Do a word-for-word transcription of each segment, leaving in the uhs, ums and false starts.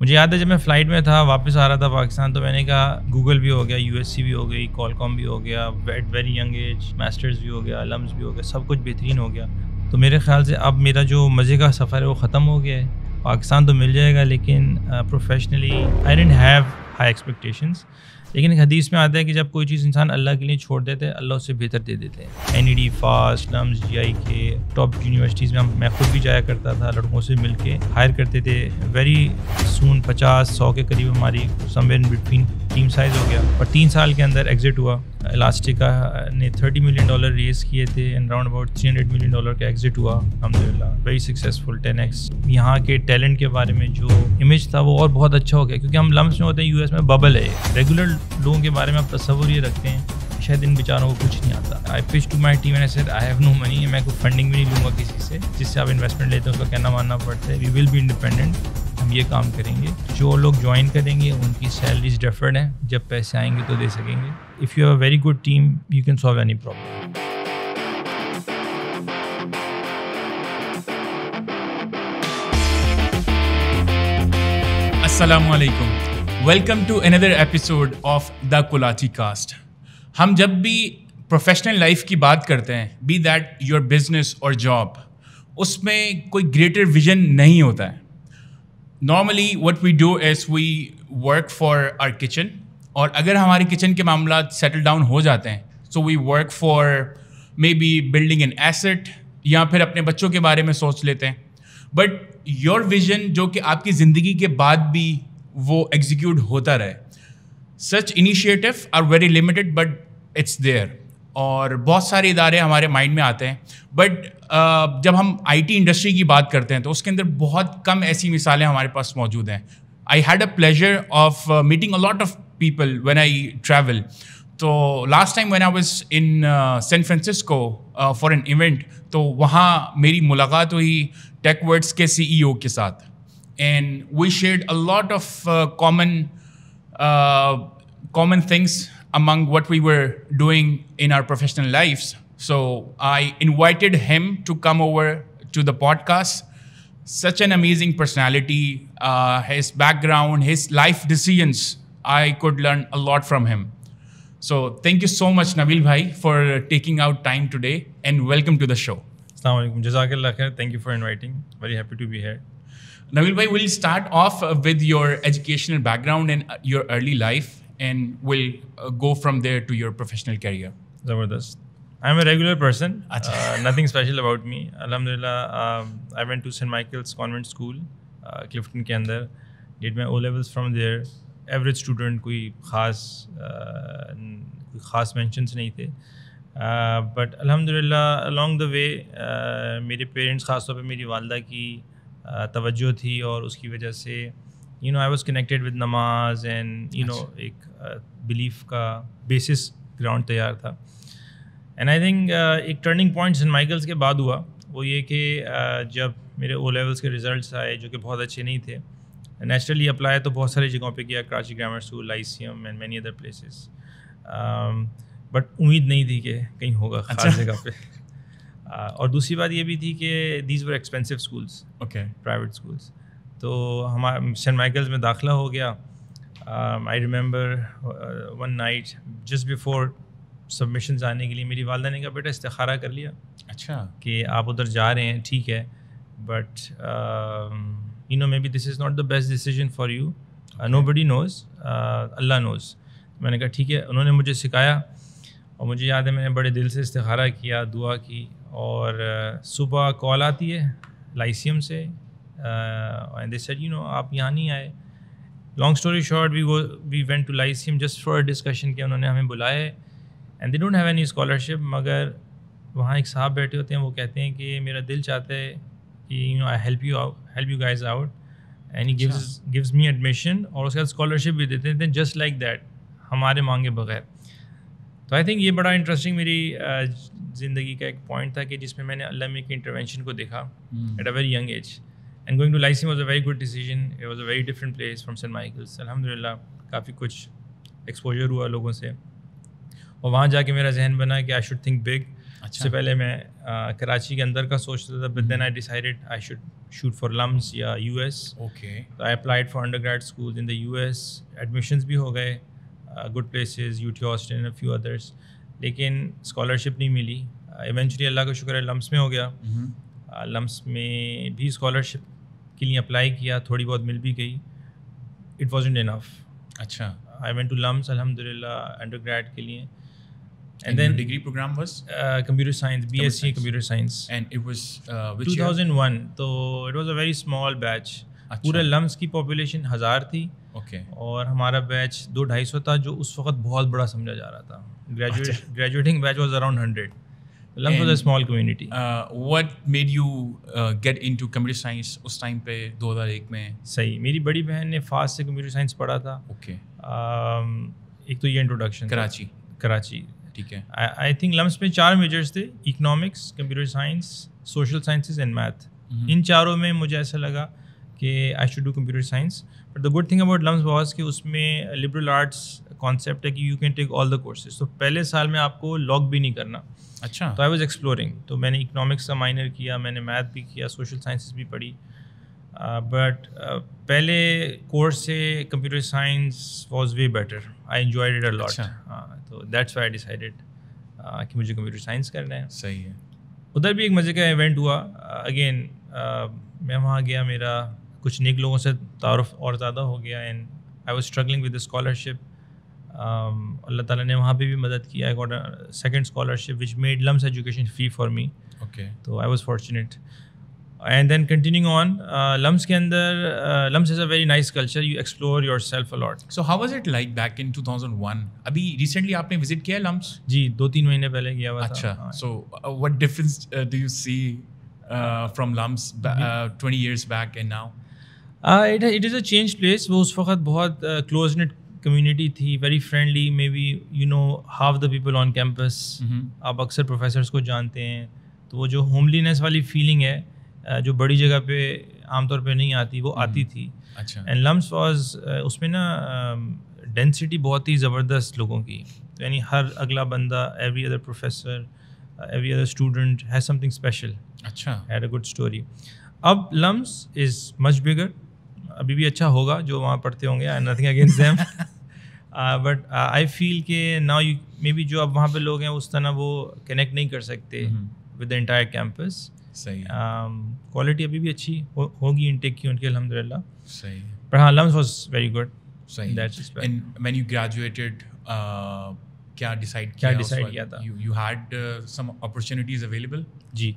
مجھے یاد ہے جب میں فلائٹ میں تھا واپس آ رہا تھا پاکستان تو میں نے کہا گوگل بھی ہو گیا, یو ایس سی بھی ہو گئی, کال کام بھی ہو گیا, at very young age masters بھی ہو گیا, لمز بھی ہو گیا, سب کچھ بہترین ہو گیا. تو میرے خیال سے اب میرا جو مزے کا سفر ہے وہ ختم ہو گیا ہے. پاکستان تو مل جائے گا لیکن professionally I don't have high expectations. لیکن ایک حدیث میں آتا ہے کہ جب کوئی چیز انسان اللہ کے لیے چھوڑ دیتے ہیں اللہ اس سے بہتر دے دیتے ہیں. N E D, FAST, LUMS, G I K top universities میں ہم میں خود بھی جایا کرتا تھا, لڑکوں سے مل کے ہائر کرتے تھے. ویری سون پچاس سو کے قریب ہماری somewhere in between team size ہو گیا. اور تین سال کے اندر ایگزٹ ہوا. الاسٹکا نے تھرٹی ملین ڈالر ریز کیے تھے and round about three hundred million dollar کا ایگزٹ ہوا الحمد للہ. Very successful, ten X. یہاں کے ٹیلنٹ کے بارے میں جو امیج تھا وہ اور بہت اچھا ہو گیا کیونکہ ہم لمس میں ہوتے ہیں, یو ایس میں ببل ہے. ریگولر لوگوں کے بارے میں آپ تصور یہ رکھتے ہیں شاید ان بیچاروں کو کچھ نہیں آتا. I pitch to my team and I said I have no money, میں کوئی فنڈنگ بھی نہیں لوں گا کسی سے جس سے آپ انویسٹمنٹ لیتے ہیں اس کا کہنا ماننا پڑتا ہے. وی ول بی انڈیپینڈنٹ, ہم یہ کام کریں گے. جو لوگ جوائن کریں گے ان کی سیلریز ڈیفرڈ ہیں, جب پیسے آئیں گے تو دے سکیں گے. If you have a very good team you can solve any problem. السلام علیکم, welcome to another episode of the Kolachi cast. ہم جب بھی پروفیشنل لائف کی بات کرتے ہیں, بی دیٹ یور بزنس اور جاب, اس میں کوئی گریٹر ویژن نہیں ہوتا ہے. Normally what we do is we work for our kitchen, اور اگر ہمارے کچن کے معاملات سیٹل ڈاؤن ہو جاتے ہیں so we work for maybe building an asset, یا پھر اپنے بچوں کے بارے میں سوچ لیتے ہیں. بٹ یور ویژن جو کہ آپ کی زندگی کے بعد بھی وہ ایگزیکیوٹ ہوتا رہے, such initiative are very limited but it's there. اور بہت سارے ادارے ہمارے مائنڈ میں آتے ہیں, بٹ جب ہم آئی ٹی انڈسٹری کی بات کرتے ہیں تو اس کے اندر بہت کم ایسی مثالیں ہمارے پاس موجود ہیں. I had a pleasure of meeting a lot of people when I travel. تو last time when I was in San Francisco for an event, تو وہاں میری ملاقات ہوئی ٹیک ورڈس کے سی ای او کے ساتھ, and we shared a lot of common common things among what we were doing in our professional lives. So I invited him to come over to the podcast. Such an amazing personality, uh, his background, his life decisions, I could learn a lot from him. So thank you so much Nabil bhai for taking out time today, and welcome to the show. Assalamu alaikum, jazakallah khair, thank you for inviting, very happy to be here. Nabil bhai, we'll start off with your educational background and your early life, and we'll uh, go from there to your professional career. Zabardast. I'm a regular person. Uh, nothing special about me. Alhamdulillah, um, I went to Saint Michael's Convent School, uh, Clifton ke andar. Did my O levels from there. Average student, کوئی خاص کوئی خاص mentions نہیں تھے. But الحمدللہ along the way میرے parents, خاص طور پہ میری والدہ کی توجہ تھی اور اس کی وجہ سے you know I was connected with نماز and you know ایک بلیف کا بیسس گراؤنڈ تیار تھا. اینڈ آئی تھنک ایک ٹرننگ پوائنٹ سینٹ مائیکلس کے بعد ہوا, وہ یہ کہ جب میرے او لیولس کے ریزلٹس آئے جو کہ بہت اچھے نہیں تھے, نیچرلی اپلائی تو بہت ساری جگہوں پہ کیا, Karachi grammar school, Lyceum and many other places, but امید نہیں تھی کہ کہیں ہوگا خاص جگہ پہ. اور دوسری بات یہ بھی تھی کہ these were expensive schools, okay, private schools. تو ہمارا سینٹ مائیکلز میں داخلہ ہو گیا. I remember one night just before submissions آنے کے لیے میری والدہ نے کہا بیٹا استخارہ کر لیا. اچھا, کہ آپ ادھر جا رہے ہیں ٹھیک ہے, but you know maybe this is not the best decision for you, nobody knows, Allah knows. میں نے کہا ٹھیک ہے. انہوں نے مجھے سکھایا اور مجھے یاد ہے میں نے بڑے دل سے استخارہ کیا, دعا کی, اور صبح کال آتی ہے لائسیم سے, and they said you know آپ یہاں نہیں آئے. Long story short, we go we went to Lyceum just for discussion کے. انہوں نے ہمیں بلایا ہے and they don't have any scholarship, مگر وہاں ایک صاحب بیٹھے ہوتے ہیں, وہ کہتے ہیں کہ میرا دل چاہتا ہے کہ you know I help you out help you guys out, and he gives gives me admission, اور اس کے بعد اسکالرشپ بھی دیتے تھے جسٹ لائک دیٹ, ہمارے مانگے بغیر. تو آئی تھنک یہ بڑا انٹرسٹنگ میری زندگی کا ایک پوائنٹ تھا کہ جس میں میں نے اللہ میں کی انٹروینشن کو دیکھا at a very young age. And going to Lyceum was a very good decision. It was a very different place from Saint Michael's. Alhamdulillah, کافی کچھ ایکسپوجر ہوا لوگوں سے, اور وہاں جا کے میرا ذہن بنا کہ I should think big. اس سے پہلے میں کراچی کے اندر کا سوچتا تھا, but then I decided I should shoot for LUMS or U S. Okay. I applied for undergrad school in the U S, admissions بھی ہو گئے good places, U T Austin, few others, لیکن اسکالرشپ نہیں ملی. Eventually اللہ کا شکر ہے لمس میں ہو گیا. لمس میں بھی اسکالرشپ کے لیے اپلائی کیا, تھوڑی بہت مل بھی گئی. It wasn't enough. اچھا. آئی وینٹ ٹو لمس الحمد للہ انڈر گریڈ کے لیے. And then degree program was computer science, B S C computer science. And it was two thousand one. تو it was a very small batch. پورے لمس کی population ہزار تھی. اوکے. اور ہمارا بیچ دو ڈھائی سو تھا, جو اس وقت بہت بڑا سمجھا جا رہا تھا. Graduate graduating batch was around hundred. LUMS was a small community. What made you get into computer science اس ٹائم پہ دو ہزار ایک میں؟ صحیح, میری بڑی بہن نے فاسٹ سے کمپیوٹر سائنس پڑھا تھا. اوکے. ایک تو یہ انٹروڈکشن. کراچی. کراچی. ٹھیک ہے. آئی تھنک لمس میں چار میجرس تھے, economics, computer science, social sciences and math. ان چاروں میں مجھے ایسا لگا کہ I should do computer science. But the good thing about LUMS was کہ اس میں لبرل آرٹس کانسیپٹ ہے کہ you can take all the courses. تو پہلے سال میں آپ کو لاک بھی نہیں کرنا. اچھا. تو آئی واز ایکسپلورنگ. تو میں نے اکنامکس کا مائنر کیا, میں نے میتھ بھی کیا, سوشل سائنسز بھی پڑھی. بٹ پہلے کورس سے computer science was way better. I enjoyed it a lot. ہاں, تو دیٹس وائی آئی ڈیسائیڈیڈ کہ مجھے کمپیوٹر سائنس کرنا ہے. صحیح ہے. ادھر بھی ایک مزے کا ایونٹ ہوا. اگین میں وہاں گیا, میرا کچھ نیک لوگوں سے تعارف اور زیادہ ہو گیا, and I was struggling with the scholarship. Allah تعالیٰ نے وہاں پہ بھی مدد کی. I got a second scholarship which made LUMS education free for me. Okay. تو I was fortunate. And then continuing on, LUMS کے اندر LUMS is a very nice culture. You explore yourself a lot. So how was it like back in two thousand one? ابھی recently آپ نے visit کیا لمس؟ جی, دو تین مہینے پہلے گیا ہوا تھا. اچھا. So what difference do you see from LUMS twenty years back and now? It is a change place. وہ اس وقت بہت کلوز نٹ کمیونٹی تھی, very friendly. Maybe you know half the people on campus. آپ اکثر professors کو جانتے ہیں, تو وہ جو ہوملینس والی فیلنگ ہے جو بڑی جگہ پہ عام طور پہ نہیں آتی, وہ آتی تھی. اچھا. اینڈ لمس واز, اس میں نا ڈینسٹی بہت ہی زبردست لوگوں کی. تو یعنی ہر اگلا بندہ, every other professor, every other student has something special. اچھا. Had a good story. اب لمس از مچ بگر. ابھی بھی اچھا ہوگا جو وہاں پڑھتے ہوں گے, nothing against them. But I feel کہ ناؤ یو مے بی جو اب وہاں پہ لوگ ہیں اس طرح وہ کنیکٹ نہیں کر سکتے ود دا انٹائر کیمپس. صحیح. کوالٹی ابھی بھی اچھی ہوگی انٹیک کی ان کی الحمد للہ. صحیح. پر ہاں لمس واز ویری گڈ. صحیح. اینڈ وین یو گریجویٹڈ کیا ڈیسائڈ کیا ڈیسائڈ کیا تھا؟ You had some opportunities available? جی,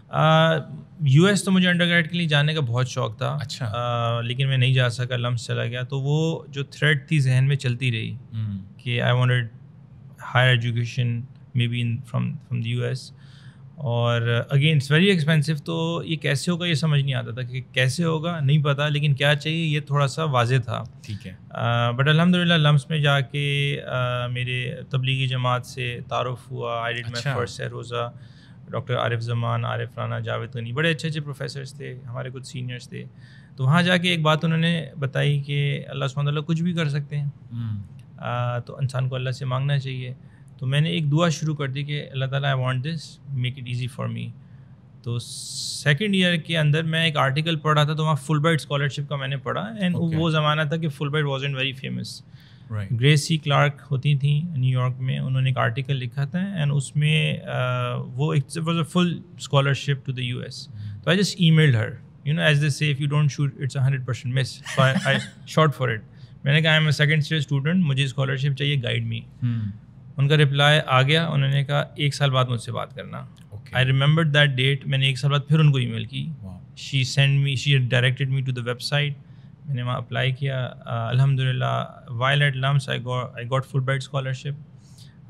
یو ایس تو مجھے انڈر گریڈ کے لیے جانے کا بہت شوق تھا. اچھا. لیکن میں نہیں جا سکا, لمس چلا گیا. تو وہ جو تھریڈ تھی ذہن میں چلتی رہی کہ I wanted higher education maybe in from from the U S. اور اگین اٹس ویری ایکسپینسو. تو یہ کیسے ہوگا یہ سمجھ نہیں آتا تھا کہ کیسے ہوگا, نہیں پتا, لیکن کیا چاہیے یہ تھوڑا سا واضح تھا. ٹھیک ہے. بٹ الحمد للہ لمس میں جا کے میرے تبلیغی جماعت سے تعارف ہوا. آئی ڈیڈ مائی فرسٹ سہ روزہ. ڈاکٹر عارف زمان, عارف رانا, جاوید غنی, بڑے اچھے اچھے پروفیسرس تھے, ہمارے کچھ سینئرس تھے. تو وہاں جا کے ایک بات انہوں نے بتائی کہ اللہ سبحانہ تعالیٰ کچھ بھی کر سکتے ہیں, تو انسان کو اللہ سے مانگنا چاہیے. تو میں نے ایک دعا شروع کر دی کہ اللہ تعالیٰ I want this, make it easy for me. تو سیکنڈ ایئر کے اندر میں ایک آرٹیکل پڑھا تھا, تو وہاں فل برائٹ اسکالرشپ کا میں نے پڑھا. اینڈ وہ زمانہ تھا کہ Fulbright wasn't very famous. Grace C Clark ہوتی تھیں نیو یارک میں, انہوں نے ایک آرٹیکل لکھا تھا, اینڈ اس میں وہ ایک was a full scholarship to the U S. تو I just emailed her, you know as they say if you don't shoot it's hundred percent miss. So I shot for it. میں نے کہا I am a second year student, مجھے scholarship چاہیے, guide me. ان کا reply آ گیا, انہوں نے کہا ایک سال بعد مجھ سے بات کرنا. I remember that date. میں نے ایک سال بعد پھر ان کو ای میل کی. She send me she directed me to the website. میں نے وہاں اپلائی کیا. الحمد للہ while at LUMS I I got Fulbright scholarship,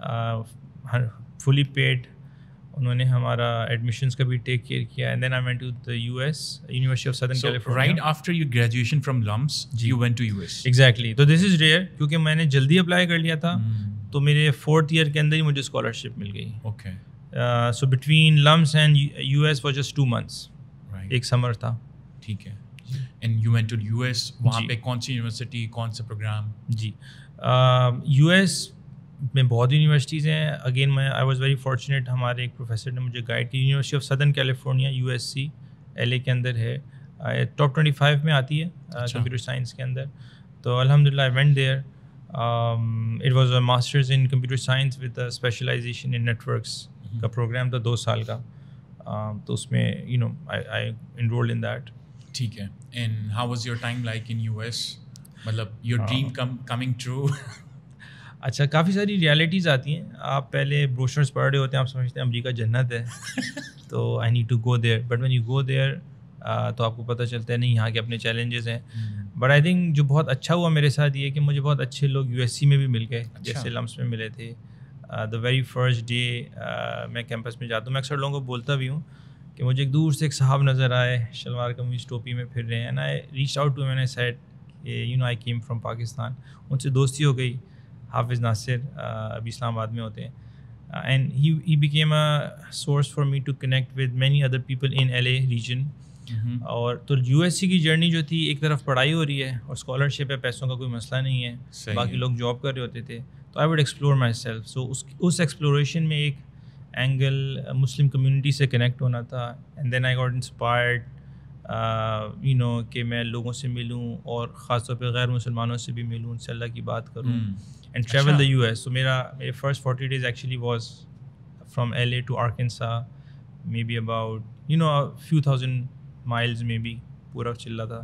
fully paid. انہوں نے ہمارا ایڈمیشنس کا بھی ٹیک کیئر کیا. And then I went to the U S, University of Southern California. Right after your graduation from LUMS you went to U S. Exactly. تو this is rare, کیونکہ میں نے جلدی اپلائی کر لیا تھا. تو میرے فورتھ ایئر کے اندر ہی مجھے اسکالرشپ مل گئی. Okay. So between LUMS and U S for just two months. ایک سمر تھا. ٹھیک ہے. And you went to U S, وہاں پہ کون سی یونیورسٹی, کون سا پروگرام؟ جی, یو ایس میں بہت یونیورسٹیز ہیں. اگین میں آئی واز ویری فارچونیٹ, ہمارے ایک پروفیسر نے مجھے گائڈ کی. University of Southern California U S C L A کے اندر ہے, ٹاپ ٹوئنٹی فائیو میں آتی ہے کمپیوٹر سائنس کے اندر. تو الحمد للہ I went there. It was a masters in computer science with specialisation in networks کا پروگرام تھا دو سال کا. تو اس میں you know I enrolled in that. ٹھیک ہے. And how was your time like in U S? مطلب your dream come coming true? اچھا, کافی ساری ریالٹیز آتی ہیں. آپ پہلے بروشرز پڑھ رہے ہوتے ہیں, آپ سمجھتے ہیں امریکہ جنت ہے, تو I need to go there. But when you go there تو آپ کو پتہ چلتا ہے نہیں, یہاں کے اپنے چیلنجز ہیں. بٹ آئی تھنک جو بہت اچھا ہوا میرے ساتھ یہ کہ مجھے بہت اچھے لوگ یو ایس سی میں بھی مل گئے, جیسے لمس میں ملے تھے. دا ویری فرسٹ ڈے میں کیمپس میں جاتا ہوں, میں اکثر لوگوں کو بولتا بھی ہوں کہ مجھے ایک دور سے ایک صاحب نظر آئے, شلوار قمیض ٹوپی میں پھر رہے ہیں. And I reach out to, میں نے said you know I came from Pakistan. ان سے دوستی ہو گئی. حافظ ناصر ابھی اسلام آباد میں ہوتے ہیں, and he he became a source for me to connect with many other people in L A region. اور تو یو ایس سی کی جرنی جو تھی, ایک طرف پڑھائی ہو رہی ہے اور اسکالرشپ ہے, پیسوں کا کوئی مسئلہ نہیں ہے, باقی لوگ جاب کر رہے ہوتے تھے. تو I would explore myself. So اس اس ایکسپلوریشن میں ایک اینگل مسلم کمیونٹی سے کنیکٹ ہونا تھا. And then I got inspired you know کہ میں لوگوں سے ملوں, اور خاص طور پہ غیر مسلمانوں سے بھی ملوں, ان سے اللہ کی بات کروں, and travel the U S. So میرا میرے first forty days actually was from L A to Arkansas, maybe about you know few thousand miles میں بھی پورا چل رہا تھا.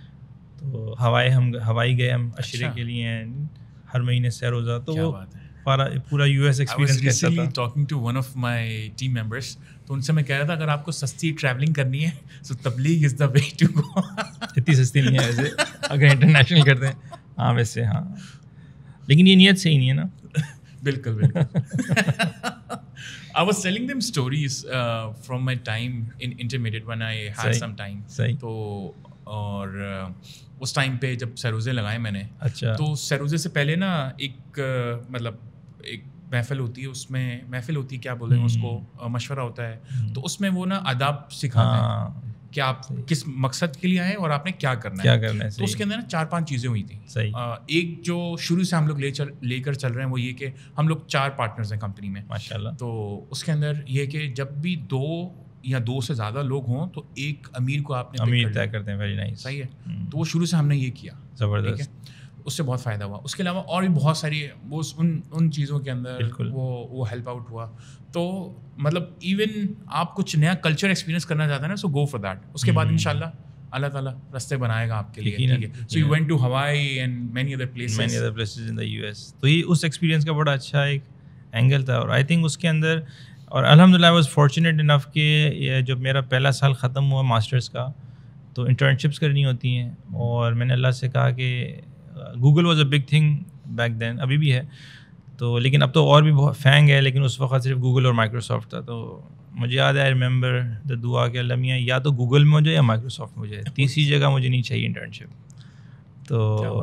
تو ہوائی ہم ہوائی گئے ہم عشرے کے لیے, ہر مہینے سہ روزہ. تو وہ پورا یو ایس ایکسپیرینس کیسا تھا. Talking to one of my team members, تو ان سے میں کہہ رہا تھا اگر آپ کو سستی ٹریولنگ کرنی ہے تو تبلیغ از دا وے ٹو گو. اتنی سستی نہیں ہے ویسے اگر انٹرنیشنل کرتے ہیں. ہاں ویسے ہاں, لیکن یہ نیت سے ہی نہیں ہے نا. بالکل بالکل. I was telling them stories uh, from my time in intermediate when I had some time. صحیح. تو اور اس ٹائم پہ جب سروزے لگائے میں نے, اچھا, تو سروزے سے پہلے نا ایک مطلب ایک محفل ہوتی ہے, اس میں محفل ہوتی ہے کیا بولیں گے اس کو, مشورہ ہوتا ہے. تو اس میں وہ نا آداب سکھاتے ہیں کہ آپ کس مقصد کے لیے آئے اور آپ نے کیا کرنا ہے. کیا کرنا ہے. تو اس کے اندر نا چار پانچ چیزیں ہوئی تھیں. صحیح. ایک جو شروع سے ہم لوگ لے چل لے کر چل رہے ہیں وہ یہ کہ ہم لوگ چار پارٹنرز ہیں کمپنی میں, ماشاء اللہ. تو اس کے اندر یہ کہ جب بھی دو یا دو سے زیادہ لوگ ہوں تو ایک امیر کو آپ نے امیر طے کرتے ہیں. Very nice. صحیح ہے. تو وہ شروع سے ہم نے یہ کیا. زبردست. اس سے بہت فائدہ ہوا. اس کے علاوہ اور بھی بہت ساری وہ ان ان چیزوں کے اندر وہ وہ ہیلپ آؤٹ ہوا. تو مطلب ایون آپ کچھ نیا کلچر ایکسپیرینس کرنا چاہتے ہیں نا, سو گو فار دیٹ. اس کے بعد ان شاء اللہ اللہ تعالیٰ راستے بنائے گا آپ کے لیے. So you went to Hawaii and many other places many other places in the U S. تو یہ اس ایکسپیرینس کا بڑا اچھا ایک اینگل تھا. اور آئی تھنک اس کے اندر, اور الحمد للہ آئی واز فارچونیٹ انف کہ جب میرا پہلا سال ختم ہوا ماسٹرس کا, تو انٹرنشپس کرنی ہوتی ہیں. اور میں نے اللہ سے کہا کہ Google was a big thing back then, ابھی بھی ہے تو, لیکن اب تو اور بھی بہت فینگ ہے, لیکن اس وقت صرف گوگل اور مائکروسافٹ تھا. تو مجھے یاد ہے, آئی ریممبر دا دعا کہ اللہ میاں یا تو گوگل میں ہو جائے یا مائکروسافٹ میں ہو جائے, تیسری جگہ مجھے نہیں چاہیے انٹرنشپ. تو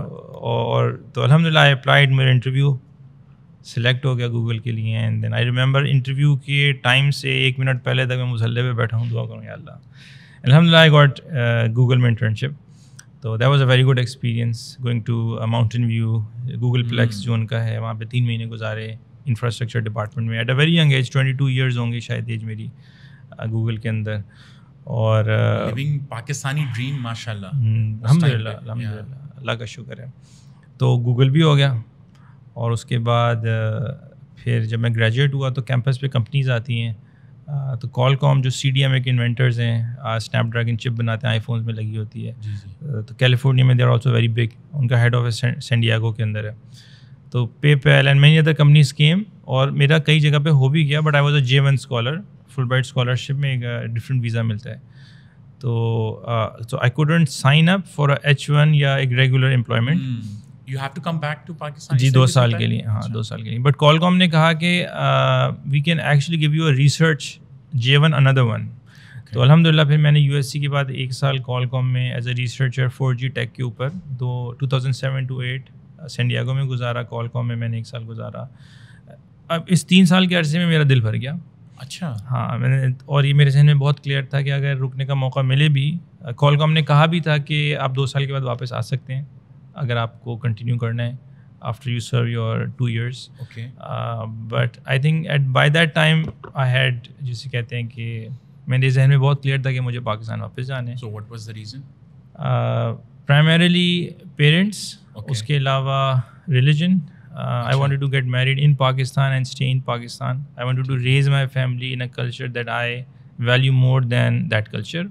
اور تو الحمد للہ آئی اپلائیڈ, میرا انٹرویو سلیکٹ ہو گیا گوگل کے لیے. And then I remember interview کے ٹائم سے ایک منٹ پہلے تک میں مصلی پہ بیٹھا ہوں, دعا کروں یا اللہ. الحمد للہ آئی گاٹ گوگل میں انٹرنشپ. تو that was a very good experience going to Mountain View. Googleplex جو ان کا ہے, وہاں پہ تین مہینے گزارے انفراسٹرکچر ڈپارٹمنٹ میں. At a very young age, twenty two years ہوں گے شاید ایج میری گوگل کے اندر. اور پاکستانی ڈریم ماشاء اللہ. الحمد للہ الحمد للہ اللہ کا شکر ہے. تو گوگل بھی ہو گیا. اور اس کے بعد پھر جب میں گریجویٹ ہوا تو کیمپس پہ کمپنیز آتی ہیں. تو کال کام جو سی ڈی ایم اے کے انوینٹرز ہیں, اسنیپ ڈریگن چپ بناتے ہیں, آئی فونس میں لگی ہوتی ہے. تو کیلیفورنیا میں they are also very big, ان کا ہیڈ آفس سین ڈیاگو کے اندر ہے. تو PayPal and many other companies came, اور میرا کئی جگہ پہ ہو بھی گیا. But I was a J one scholar, Fulbright scholarship میں ایک ڈفرینٹ ویزا ملتا ہے. تو تو I couldn't sign up for H one یا ایک regular employment. You have to come back to Pakistan. جی دو سال کے لیے, ہاں دو سال کے لیے. بٹ کال کام نے کہا کہ we can actually give you a research J one another one. تو الحمد للہ پھر میں نے یو ایس سی کے بعد ایک سال کال کام میں as a researcher four G tech کے اوپر دو two thousand seven to eight San Diego میں گزارا. کال کام میں میں نے ایک سال گزارا. اب اس تین سال کے عرصے میں میرا دل بھر گیا. اچھا. ہاں میں نے, اور یہ میرے ذہن میں بہت کلیئر تھا کہ اگر رکنے کا موقع ملے بھی, کال کام نے کہا بھی تھا کہ آپ دو سال کے بعد واپس آ سکتے ہیں اگر آپ کو کنٹینیو کرنا ہے after you serve your two years. Okay. Uh, but I think at by that time I had جسے کہتے ہیں کہ میرے ذہن میں بہت کلیئر تھا کہ مجھے پاکستان واپس جانا ہے. So what was the reason? uh, primarily parents. Okay. اس کے علاوہ religion. uh, I wanted to get married in Pakistan and stay in Pakistan. I wanted to raise my family in a culture that I value more than that culture.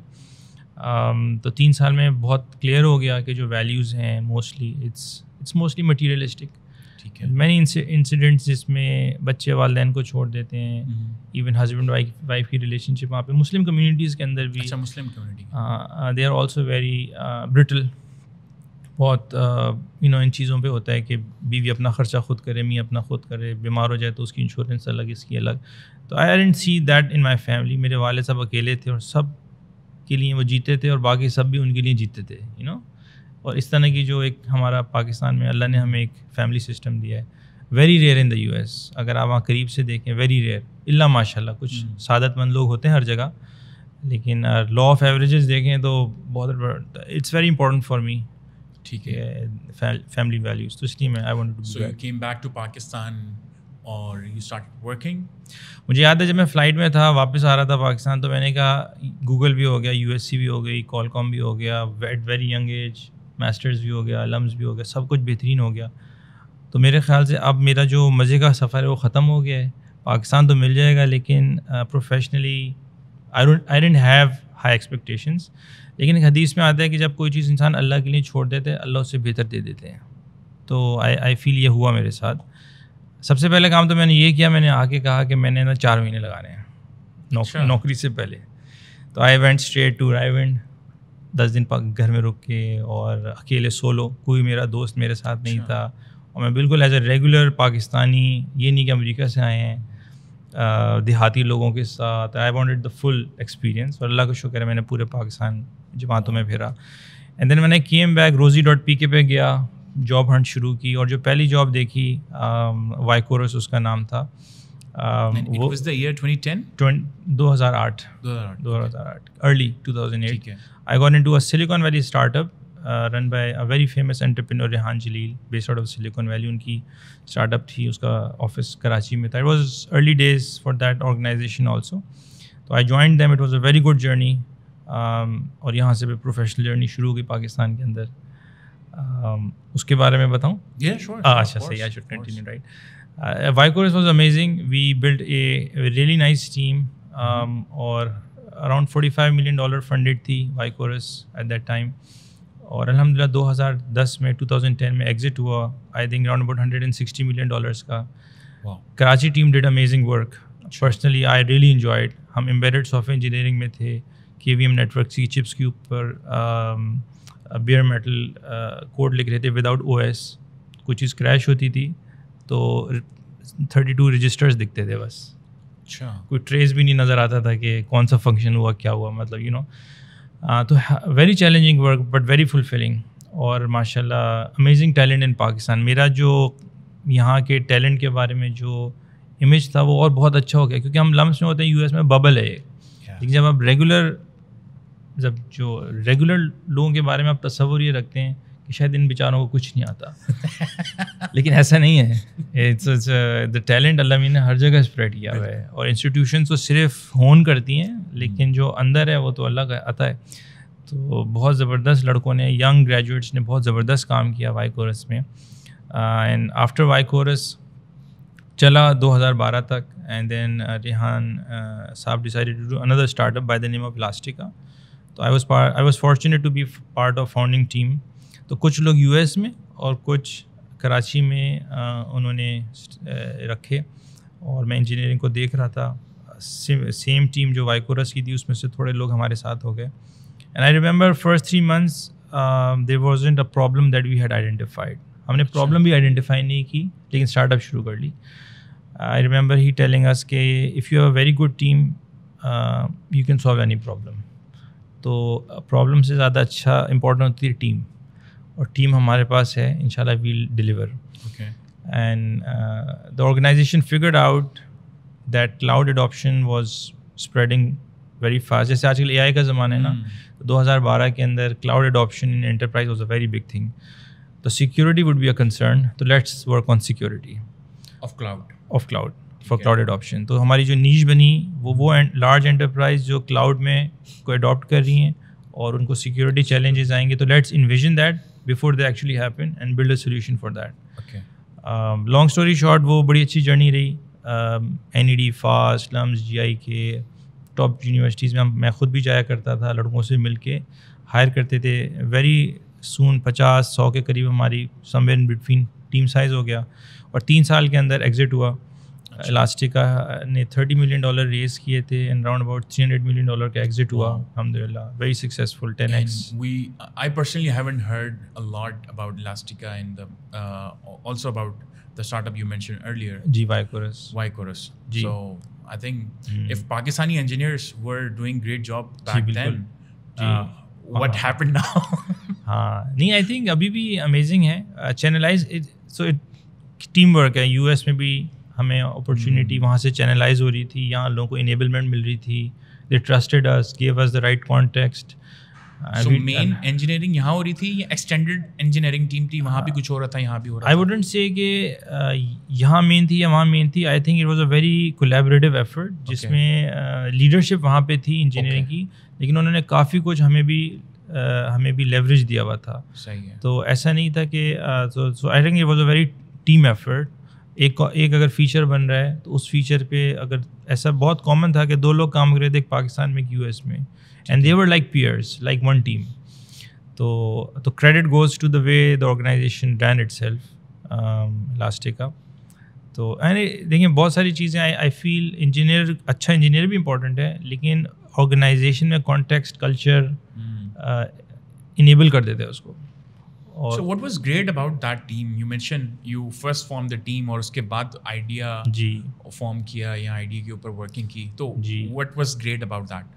um, تو تین سال میں بہت clear ہو گیا کہ جو values ہیں mostly it's it's mostly materialistic. ٹھیک ہے. مینی انسیڈنٹس جس میں بچے والدین کو چھوڑ دیتے ہیں, ایون ہسبینڈ وائف وائف کی ریلیشن شپ وہاں پہ مسلم کمیونٹیز کے اندر بھی. اچھا, مسلم community. They are also very brittle. بہت یو نو ان چیزوں پہ ہوتا ہے کہ بیوی اپنا خرچہ خود کرے, میاں اپنا خود کرے, بیمار ہو جائے تو اس کی انشورنس الگ, اس کی الگ. تو I didn't see that in my family. میرے والد صاحب اکیلے تھے اور سب کے لیے وہ جیتے تھے اور باقی سب بھی ان کے لیے جیتے تھے, یو نو. اور اس طرح کی جو ایک ہمارا پاکستان میں اللہ نے ہمیں ایک فیملی سسٹم دیا ہے, very rare in the U S. اگر آپ وہاں قریب سے دیکھیں, ویری ریئر. اللہ ماشاء اللہ کچھ سعادت مند لوگ ہوتے ہیں ہر جگہ, لیکن لا آف ایوریجز دیکھیں تو بہت it's very important for me. ٹھیک ہے. فیملی ویلیوز, تو اس لیے میں I want to. So you came back to Pakistan اور یو اسٹارٹڈ ورکنگ. مجھے یاد ہے جب میں فلائٹ میں تھا واپس آ رہا تھا پاکستان, تو میں نے کہا گوگل بھی ہو گیا, یو ایس سی بھی ہو گئی, کال کام بھی ہو گیا, at very young age masters بھی ہو گیا, لمز بھی ہو گیا, سب کچھ بہترین ہو گیا. تو میرے خیال سے اب میرا جو مزے کا سفر ہے وہ ختم ہو گیا ہے. پاکستان تو مل جائے گا, لیکن professionally I don't have high expectations. لیکن ایک حدیث میں آتا ہے کہ جب کوئی چیز انسان اللہ کے لیے چھوڑ دیتے ہیں, اللہ اس سے بہتر دے دیتے ہیں. تو آئی آئی فیل یہ ہوا میرے ساتھ. سب سے پہلے کام تو میں نے یہ کیا, میں نے آ کے کہا کہ میں نے نا چار مہینے لگانے ہیں نوکری سے پہلے. تو I went straight to Raiwind, دس دن گھر میں رک کے, اور اکیلے سولو, کوئی میرا دوست میرے ساتھ نہیں تھا, اور میں بالکل ایز اے ریگولر پاکستانی, یہ نہیں کہ امریکہ سے آئے ہیں, دیہاتی لوگوں کے ساتھ. I wanted the full experience, اور اللہ کا شکر ہے میں نے پورے پاکستان جماعتوں میں پھرا. اینڈ دین میں نے came back, Rozee dot P K پہ گیا, جاب ہنٹ شروع کی, اور جو پہلی جاب دیکھی وائی کورس اس کا نام تھا. وہ دو ہزار آٹھ دو ہزار آٹھ early two thousand eight. I got into a Silicon Valley startup uh, run by a very famous entrepreneur Rehan Jaleel, based out of Silicon Valley. ان کی startup تھی, اس کا آفس کراچی میں تھا. It was early days for that organization also. تو I joined them. It was a very good journey. um, اور یہاں سے بھی پروفیشنل جرنی شروع ہو گئی پاکستان کے اندر. um, اس کے بارے میں بتاؤں؟ Yeah, sure. اچھا صحیح, I should continue, right. uh, Vycoris was amazing. We built a, a really nice team. um, اور around forty five million dollar funded تھی Vycorus at that time. اور الحمد للہ دو ہزار دس میں ٹو تھاؤزینڈ ٹین میں ایگزٹ ہوا, I think around about hundred and sixty million dollars کا. Karachi team did amazing work. Personally I really enjoyed. ہم امبیڈڈ سافٹ ویئر انجینئرنگ میں تھے, کے وی ایم نیٹورکس کی چپس کے اوپر بیئر میٹل کوڈ لکھ رہے تھے وداؤٹ او ایس. کوئی چیز کریش ہوتی تھی تو تھرٹی ٹو رجسٹرز دکھتے تھے بس. اچھا. کوئی ٹریس بھی نہیں نظر آتا تھا کہ کون سا فنکشن ہوا, کیا ہوا, مطلب یو نو. تو very challenging work but very fulfilling. اور ماشاء اللہ امیزنگ ٹیلنٹ ان پاکستان. میرا جو یہاں کے ٹیلنٹ کے بارے میں جو امیج تھا وہ اور بہت اچھا ہو گیا, کیونکہ ہم لمس میں ہوتے ہیں, یو ایس میں ببل ہے. لیکن جب آپ ریگولر جب جو ریگولر لوگوں کے بارے میں آپ تصور یہ رکھتے ہیں کہ شاید ان بیچاروں کو کچھ نہیں آتا, لیکن ایسا نہیں ہے. دا ٹیلنٹ اللہ نے ہر جگہ اسپریڈ کیا ہوا ہے, اور انسٹیٹیوشنس تو صرف ہون کرتی ہیں, لیکن جو اندر ہے وہ تو اللہ کا عطا ہے. تو بہت زبردست لڑکوں نے, ینگ گریجویٹس نے بہت زبردست کام کیا وائی کورس میں. اینڈ آفٹر وائی کورس چلا دو ہزار بارہ تک, and then Rehan sahib decided to do another startup by the name of Elastica. تو I was I was fortunate to be part of founding team. تو کچھ لوگ یو ایس میں اور کچھ کراچی میں انہوں نے رکھے, اور میں انجینئرنگ کو دیکھ رہا تھا. سیم ٹیم جو وائی کورس کی تھی اس میں سے تھوڑے لوگ ہمارے ساتھ ہو گئے. And I remember first three months there wasn't a problem that we had identified. ہم نے پرابلم بھی آئیڈینٹیفائی نہیں کی, لیکن اسٹارٹ اپ شروع کر لی. I remember he telling us کہ if you have a very good team you can solve any problem. تو پرابلم سے زیادہ اچھا امپورٹنٹ ہوتی ہے ٹیم, اور ٹیم ہمارے پاس ہے, ان شاء اللہ well deliver. And the organisation figured out that cloud adoption was spreading very fast. جیسے آج کل اے آئی کا زمانہ ہے نا, دو ہزار بارہ کے اندر cloud adoption in enterprise was a very big thing. تو security would be a concern. تو let's work on security of cloud of cloud for cloud adoption. تو ہماری جو نیش بنی وہ وہ لارج انٹرپرائز جو کلاؤڈ میں کو اڈاپٹ کر رہی ہیں اور ان کو سیکورٹی چیلنجز آئیں گے. تو let's envision that before they actually happen and build a solution for that. Long story short وہ بڑی اچھی جرنی رہی. N E D, FAST, LUMS, G I K top universities میں میں خود بھی جایا کرتا تھا, لڑکوں سے مل کے ہائر کرتے تھے. ویری سون پچاس سو کے قریب ہماری somewhere in between team size ہو گیا اور تین سال کے اندر ایگزٹ ہوا. الاسٹیکا نے تھرٹی ملین ڈالر ریز کیے تھے and round about three hundred million dollar کا ایگزٹ ہوا الحمد للہ. Very successful ten X. We I personally haven't heard a lot about Elastica and the uh, also about the startup you mentioned earlier. جی Vycorus. Vycorus. جی. So I think hmm. if Pakistani engineers were doing great job back جی, then, uh, what ہاں. happened now? ہاں نہیں I think ابھی بھی amazing ہے. Channelise so teamwork ہے. یو ایس میں بھی ہمیں اپرچونیٹی وہاں سے چینلائز ہو رہی تھی, یہاں لوگوں کو انیبلمنٹ مل رہی تھی. They trusted us, gave us the right context. So main engineering یہاں ہو رہی تھی یا ایکسٹینڈیڈ انجینئرنگ ٹیم تھی, وہاں بھی کچھ ہو رہا تھا یہاں بھی ہو رہا تھا؟ آئی ووڈنٹ سے کہ یہاں مین تھی یا وہاں مین تھی. I think it was a very collaborative effort جس میں لیڈرشپ وہاں پہ تھی انجینئرنگ کی, لیکن انہوں نے کافی کچھ ہمیں بھی ہمیں بھی لیوریج دیا ہوا تھا. صحیح ہے. تو ایسا نہیں تھا کہ so I think it was a very team effort. ایک ایک اگر فیچر بن رہا ہے تو اس فیچر پہ اگر ایسا بہت کامن تھا کہ دو لوگ کام کر رہے تھے, ایک پاکستان میں ایک یو ایس میں, and they were like peers like one team. تو تو credit goes to the way the organisation ran itself Elastica. تو دیکھیں بہت ساری چیزیں آئی فیل انجینئر اچھا انجینئر بھی امپورٹنٹ ہے, لیکن آرگنائزیشن میں کانٹیکسٹ کلچر انیبل کر دیتے ہیں اس کو. So what was great about that team? You mentioned you first formed the team اور اس کے بعد آئیڈیا جی فارم کیا یا آئیڈیا کے اوپر ورکنگ کی. تو جی what was great about that?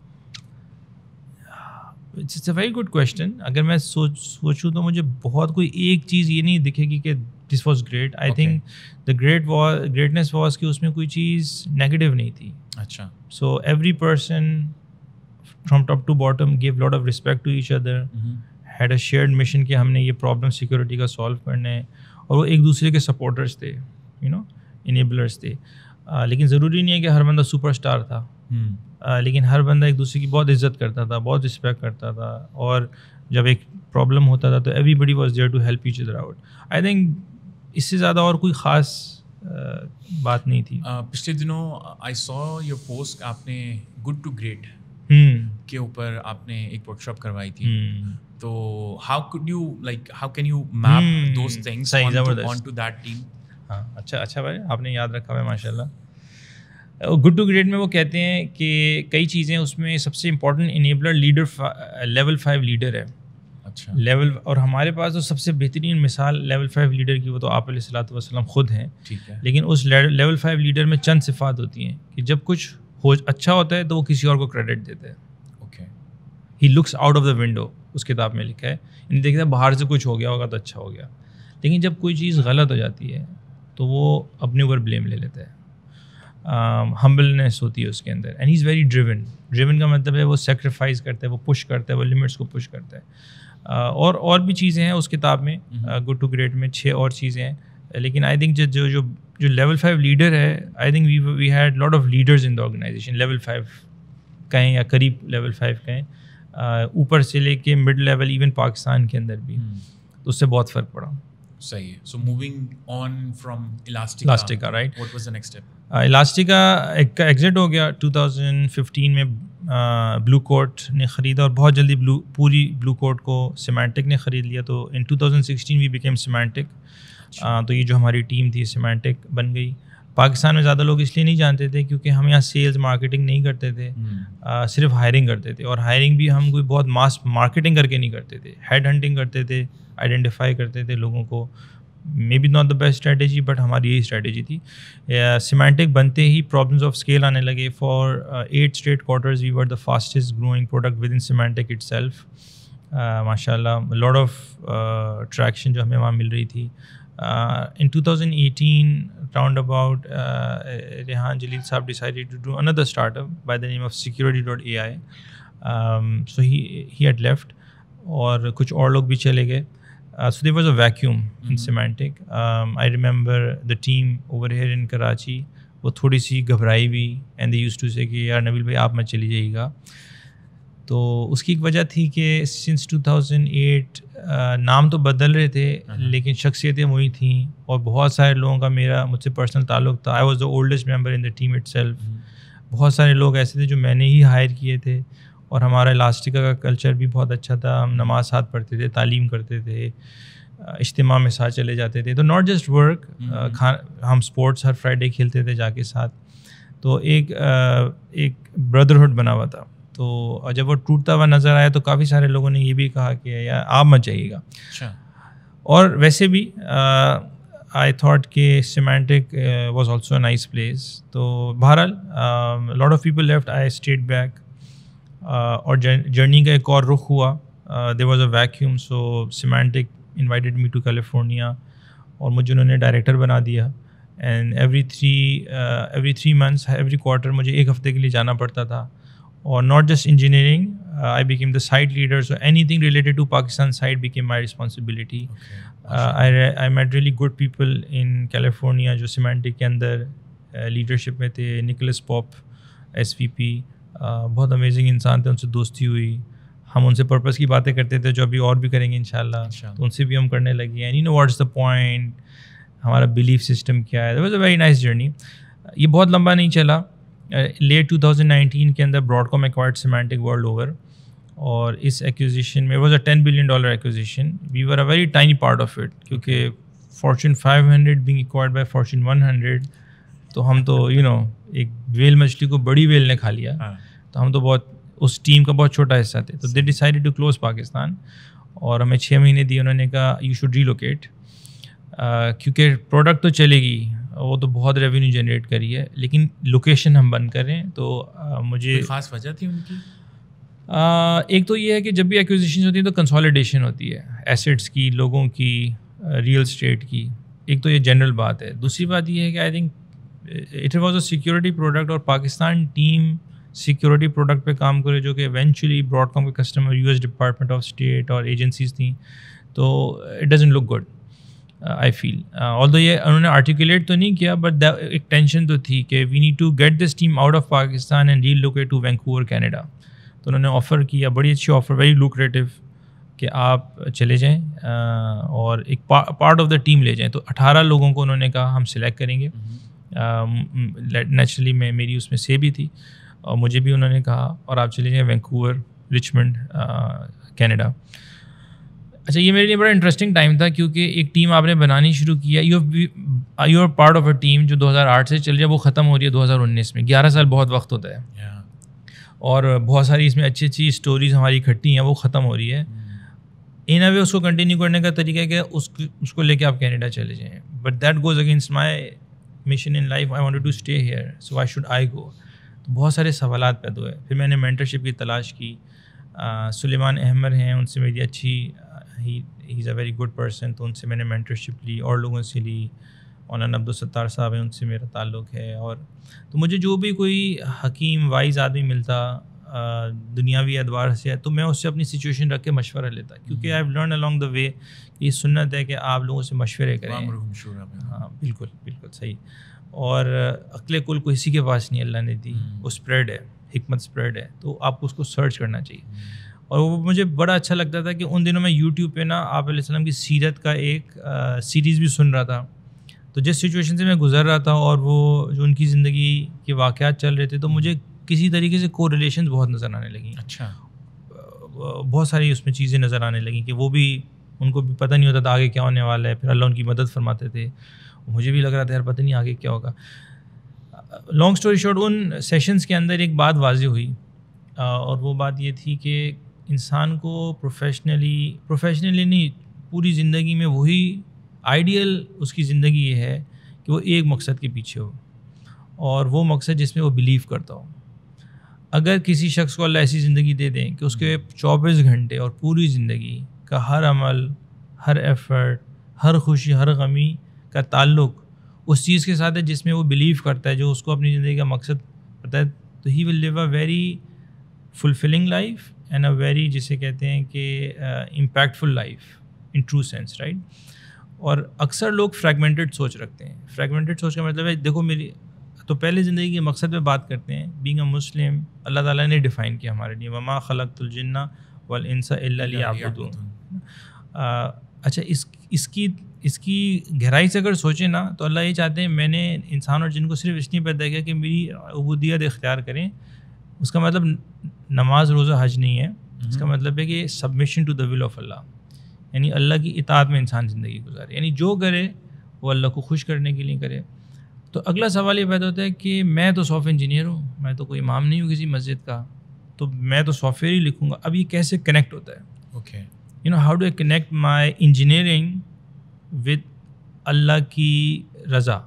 It's a very good question. اگر میں سوچ سوچوں تو مجھے بہت کوئی ایک چیز یہ نہیں دکھے گی کہ this was great. I think the great was greatness was کہ اس میں کوئی چیز نیگیٹو نہیں تھی. اچھا. So every person from top to bottom give lot of respect to each other, had a shared mission کہ ہم نے یہ پرابلم سیکورٹی کا سالو کرنا ہے, اور وہ ایک دوسرے کے سپورٹرس تھے, یو نو انیبلرس تھے. لیکن ضروری نہیں ہے کہ ہر بندہ سپر اسٹار تھا, لیکن ہر بندہ ایک دوسرے کی بہت عزت کرتا تھا, بہت رسپیکٹ کرتا تھا, اور جب ایک پرابلم ہوتا تھا تو everybody was there to help each other out. I think اس سے زیادہ اور کوئی خاص بات نہیں تھی. پچھلے دنوں آئی سو یور پوسٹ, آپ نے گڈ ٹو گریٹ کے اوپر آپ نے ایک ورک شاپ کروائی تھی. تو how could you like how can you map those things on to that team? ہاں اچھا اچھا بھائی آپ نے یاد رکھا ہوا ہے ماشاء اللہ. گڈ ٹو گریٹ میں وہ کہتے ہیں کہ کئی چیزیں اس میں سب سے important enabler leader level five leader ہے. اچھا. لیول, اور ہمارے پاس تو سب سے بہترین مثال لیول فائیو لیڈر کی وہ تو آپ علیہ الصلوۃ والسلام خود ہیں. ٹھیک ہے. لیکن اس لیول فائیو لیڈر میں چند صفات ہوتی ہیں کہ جب کچھ ہو اچھا ہوتا ہے تو وہ کسی اور کو کریڈٹ دیتا ہے. Okay. He looks out of the window, اس کتاب میں لکھا ہے. یعنی دیکھتا ہے باہر سے کچھ ہو گیا ہوگا تو اچھا ہو گیا, لیکن جب کوئی چیز غلط ہو جاتی ہے تو وہ اپنے اوپر بلیم لے لیتا ہے. ہمبلنیس ہوتی ہے اس کے اندر, and he is very driven. Driven کا مطلب ہے وہ سیکریفائز کرتا ہے, وہ پش کرتا ہے, وہ لمٹس کو پش کرتا ہے. اور اور بھی چیزیں ہیں اس کتاب میں, گڈ ٹو گریٹ میں چھ اور چیزیں ہیں. لیکن آئی تھنک جو جو جو لیول فائیو لیڈر ہے, I think we we had lot of leaders in the organisation. Level five کہیں یا قریب لیول فائیو کہیں, اوپر سے لے کے مڈ لیول ایون پاکستان کے اندر بھی, تو اس سے بہت فرق پڑا. صحیح ہے. So moving on from Elastica, Elastica right, what was the next step? Elastica ایک ایگزٹ ہو گیا ٹو تھاؤزینڈ ففٹین میں. بلو کوٹ نے خریدا اور بہت جلدی بلو پوری بلو کوٹ کو سیمانٹک نے خرید لیا. تو in two thousand sixteen we became Symantec. تو یہ جو ہماری ٹیم تھی سیمانٹک بن گئی. پاکستان میں زیادہ لوگ اس لیے نہیں جانتے تھے کیونکہ ہم یہاں سیلز مارکیٹنگ نہیں کرتے تھے, صرف ہائرنگ کرتے تھے. اور ہائرنگ بھی ہم کوئی بہت ماس مارکیٹنگ کر کے نہیں کرتے تھے, ہیڈ ہنٹنگ کرتے تھے, آئیڈینٹیفائی کرتے تھے لوگوں کو. Maybe not the best strategy, but ہماری یہی اسٹریٹجی تھی. سیمانٹک بنتے ہی پرابلمس آف اسکیل آنے لگے. For eight straight quarters we were the fastest growing product within Symantec itself. ماشاء اللہ لاٹ آف ٹریکشن جو ہمیں وہاں مل رہی تھی. In two thousand eighteen round about Rehan Jalil sahab decided to do another startup by the name of security dot A I. So he he had left, اور کچھ اور لوگ بھی چلے گئے. Uh, so there was a vacuum mm-hmm. in Symantec. Um, I remember the team over here in Karachi, وہ تھوڑی سی گھبرائی بھی اینڈ دے یوزڈ ٹو سے کہ یار نبیل بھائی آپ مت چلی جائیے گا. تو اس کی ایک وجہ تھی کہ سنس ٹو تھاؤزنڈ ایٹ نام تو بدل رہے تھے لیکن شخصیتیں وہی تھیں اور بہت سارے لوگوں کا میرا مجھ سے پرسنل تعلق تھا. I was the oldest member in the team itself. بہت سارے لوگ ایسے تھے جو میں نے ہی ہائر کیے تھے اور ہمارا الاسٹکا کا کلچر بھی بہت اچھا تھا. ہم نماز ساتھ پڑھتے تھے, تعلیم کرتے تھے, اجتماع میں ساتھ چلے جاتے تھے. تو ناٹ جسٹ ورک, ہم اسپورٹس ہر فرائیڈے کھیلتے تھے جا کے ساتھ. تو ایک ایک بردرہڈ بنا ہوا تھا. تو جب وہ ٹوٹتا ہوا نظر آیا تو کافی سارے لوگوں نے یہ بھی کہا کہ یار آپ مت جائیے گا. اور ویسے بھی آئی تھاٹ کہ Symantec was also a nice place. تو بہرحال lot of people left, I stayed back. اور جرنی کا ایک اور رخ ہوا. There was a vacuum, so Symantec invited me to California اور مجھے انہوں نے ڈائریکٹر بنا دیا. And every three every three months every quarter مجھے ایک ہفتے کے لیے جانا پڑتا تھا. اور not just engineering, I became the site leader, so anything related to Pakistan site became my responsibility. I met really good people in California جو سیمانٹک کے اندر لیڈرشپ میں تھے. نکولس پاپ ایس وی پی, بہت امیزنگ انسان تھے, ان سے دوستی ہوئی. ہم ان سے پرپس کی باتیں کرتے تھے جو ابھی اور بھی کریں گے انشاءاللہ. تو ان سے بھی ہم کرنے لگے. And you know what is the point, ہمارا بلیف سسٹم کیا ہے. That was a very nice journey. یہ بہت لمبا نہیں چلا. لیٹ ٹو تھاؤزنڈ نائنٹین کے اندر Broadcom acquired Symantec world over, اور اس ایکوزیشن میں was a ten billion dollar acquisition. We were a very tiny part of it, کیونکہ Fortune five hundred being acquired by Fortune one hundred, تو ہم تو you know ایک well مچھلی کو بڑی ویل نے کھا لیا. تو ہم تو بہت اس ٹیم کا بہت چھوٹا حصہ تھے. تو they decided to close Pakistan, اور ہمیں چھ مہینے دیے. انہوں نے کہا یو شوڈ ری لوکیٹ, کیونکہ پروڈکٹ تو چلے گی, وہ تو بہت ریونیو جنریٹ کری ہے, لیکن لوکیشن ہم بند کر رہے ہیں. تو مجھے خاص وجہ تھی ان کی. ایک تو یہ ہے کہ جب بھی ایکوزیشن ہوتی ہیں تو کنسالیڈیشن ہوتی ہے ایسیٹس کی, لوگوں کی, ریئل اسٹیٹ کی. ایک تو یہ جنرل بات ہے. دوسری بات یہ ہے کہ I think it was a security product, اور پاکستان ٹیم سیکورٹی پروڈکٹ پہ کام کرے جو کہ ایونچولی براڈ کام کے customer U S department of state اور ایجنسیز تھیں. تو it doesn't look good I feel. Although یہ انہوں نے آرٹیکولیٹ تو نہیں کیا, بٹ ایک ٹینشن تو تھی کہ we need to get this team out of Pakistan and relocate to Vancouver Canada. تو انہوں نے آفر کیا, بڑی اچھی آفر, ویری لوکریٹو, کہ آپ چلے جائیں اور ایک پارٹ آف دا ٹیم لے جائیں. تو اٹھارہ لوگوں کو انہوں نے کہا ہم سلیکٹ کریں گے. نیچرلی میں میری اس میں سے بھی تھی, اور مجھے بھی انہوں نے کہا اور آپ چلے جائیں وینکوور, رچمنڈ, کینیڈا. اچھا, یہ میرے لیے بڑا انٹرسٹنگ ٹائم تھا, کیونکہ ایک ٹیم آپ نے بنانی شروع کیا. You you are part of a team جو دو ہزار آٹھ سے چل رہی ہے, وہ ختم ہو رہی ہے دو ہزار انیس میں. گیارہ سال بہت وقت ہوتا ہے, اور بہت ساری اس میں اچھی اچھی اسٹوریز ہماری اکٹھی ہیں, وہ ختم ہو رہی ہے. ان اے وے اس کو کنٹینیو کرنے کا طریقہ ہے کہ اس اس کو لے کے آپ کینیڈا چلے جائیں, but that goes against my mission in life. I wanted to stay here, so I should I go. تو بہت سارے سوالات پیدا ہوئے. پھر میں نے مینٹرشپ کی تلاش کی. سلیمان احمد ہیں, ان سے میری اچھی, he he is a very good person, تو ان سے میں نے مینٹرشپ لی. اور لوگوں سے لی. مولانا عبدالستار صاحب ہیں, ان سے میرا تعلق ہے. اور تو مجھے جو بھی کوئی حکیم وائز آدمی ملتا دنیاوی اعتبار سے, تو میں اس سے اپنی سچویشن رکھ کے مشورہ لیتا, کیونکہ I have learn along the way. یہ سنت ہے کہ آپ لوگوں سے مشورے کریں. ہاں بالکل بالکل صحیح. اور عقل کل کو اسی کے پاس نہیں اللہ نے دی, وہ اسپریڈ ہے, حکمت اسپریڈ ہے, تو آپ کو اس کو سرچ کرنا چاہیے. اور وہ مجھے بڑا اچھا لگتا تھا کہ ان دنوں میں یوٹیوب پہ نا آپ علیہ السلام کی سیرت کا ایک سیریز بھی سن رہا تھا. تو جس سچویشن سے میں گزر رہا تھا اور وہ جو ان کی زندگی کے واقعات چل رہے تھے, تو مجھے کسی طریقے سے کو ریلیشنز بہت نظر آنے لگیں. اچھا, بہت ساری اس میں چیزیں نظر آنے لگیں کہ وہ بھی, ان کو بھی پتہ نہیں ہوتا تھا آگے کیا ہونے والا ہے. پھر اللہ ان کی مدد فرماتے تھے. مجھے بھی لگ رہا تھا یار پتہ نہیں آگے کیا ہوگا. لانگ اسٹوری شارٹ, ان سیشنز کے اندر ایک بات واضح ہوئی, اور وہ بات یہ تھی کہ انسان کو پروفیشنلی پروفیشنلی نہیں پوری زندگی میں وہی آئیڈیل اس کی زندگی یہ ہے کہ وہ ایک مقصد کے پیچھے ہو, اور وہ مقصد جس میں وہ بلیو کرتا ہو. اگر کسی شخص کو اللہ ایسی زندگی دے دیں کہ اس کے چوبیس گھنٹے اور پوری زندگی کا ہر عمل, ہر ایفرٹ, ہر خوشی, ہر غمی کا تعلق اس چیز کے ساتھ ہے جس میں وہ بلیو کرتا ہے, جو اس کو اپنی زندگی کا مقصد پتہ ہے, تو he will live a very fulfilling life and a very, جسے کہتے ہیں کہ impactful life in true sense right. اور اکثر لوگ فریگمنٹڈ سوچ رکھتے ہیں. فریگمنٹڈ سوچ کا مطلب ہے دیکھو میری تو پہلے زندگی کے مقصد پہ بات کرتے ہیں. بینگ اے مسلم اللہ تعالیٰ نے ڈیفائن کیا ہمارے لیے, وما خلقت الجن والانس الا لیعبدون. اچھا اس اس کی اس کی گہرائی سے اگر سوچیں نا تو اللہ یہ چاہتے ہیں میں نے انسان اور جن کو صرف اس لیے پیدا کیا کہ میری عبودیت اختیار کریں. اس کا مطلب نماز روزہ حج نہیں ہے, اس کا مطلب ہے کہ submission to the will of Allah, یعنی اللہ کی اطاعت میں انسان زندگی گزارے, یعنی جو کرے وہ اللہ کو خوش کرنے کے لیے کرے. تو اگلا سوال یہ پیدا ہوتا ہے کہ میں تو سافٹ انجینئر ہوں, میں تو کوئی امام نہیں ہوں کسی مسجد کا, تو میں تو سافٹ ویئر ہی لکھوں گا. اب یہ کیسے کنیکٹ ہوتا ہے؟ Okay you know how do I connect my engineering with Allah کی رضا.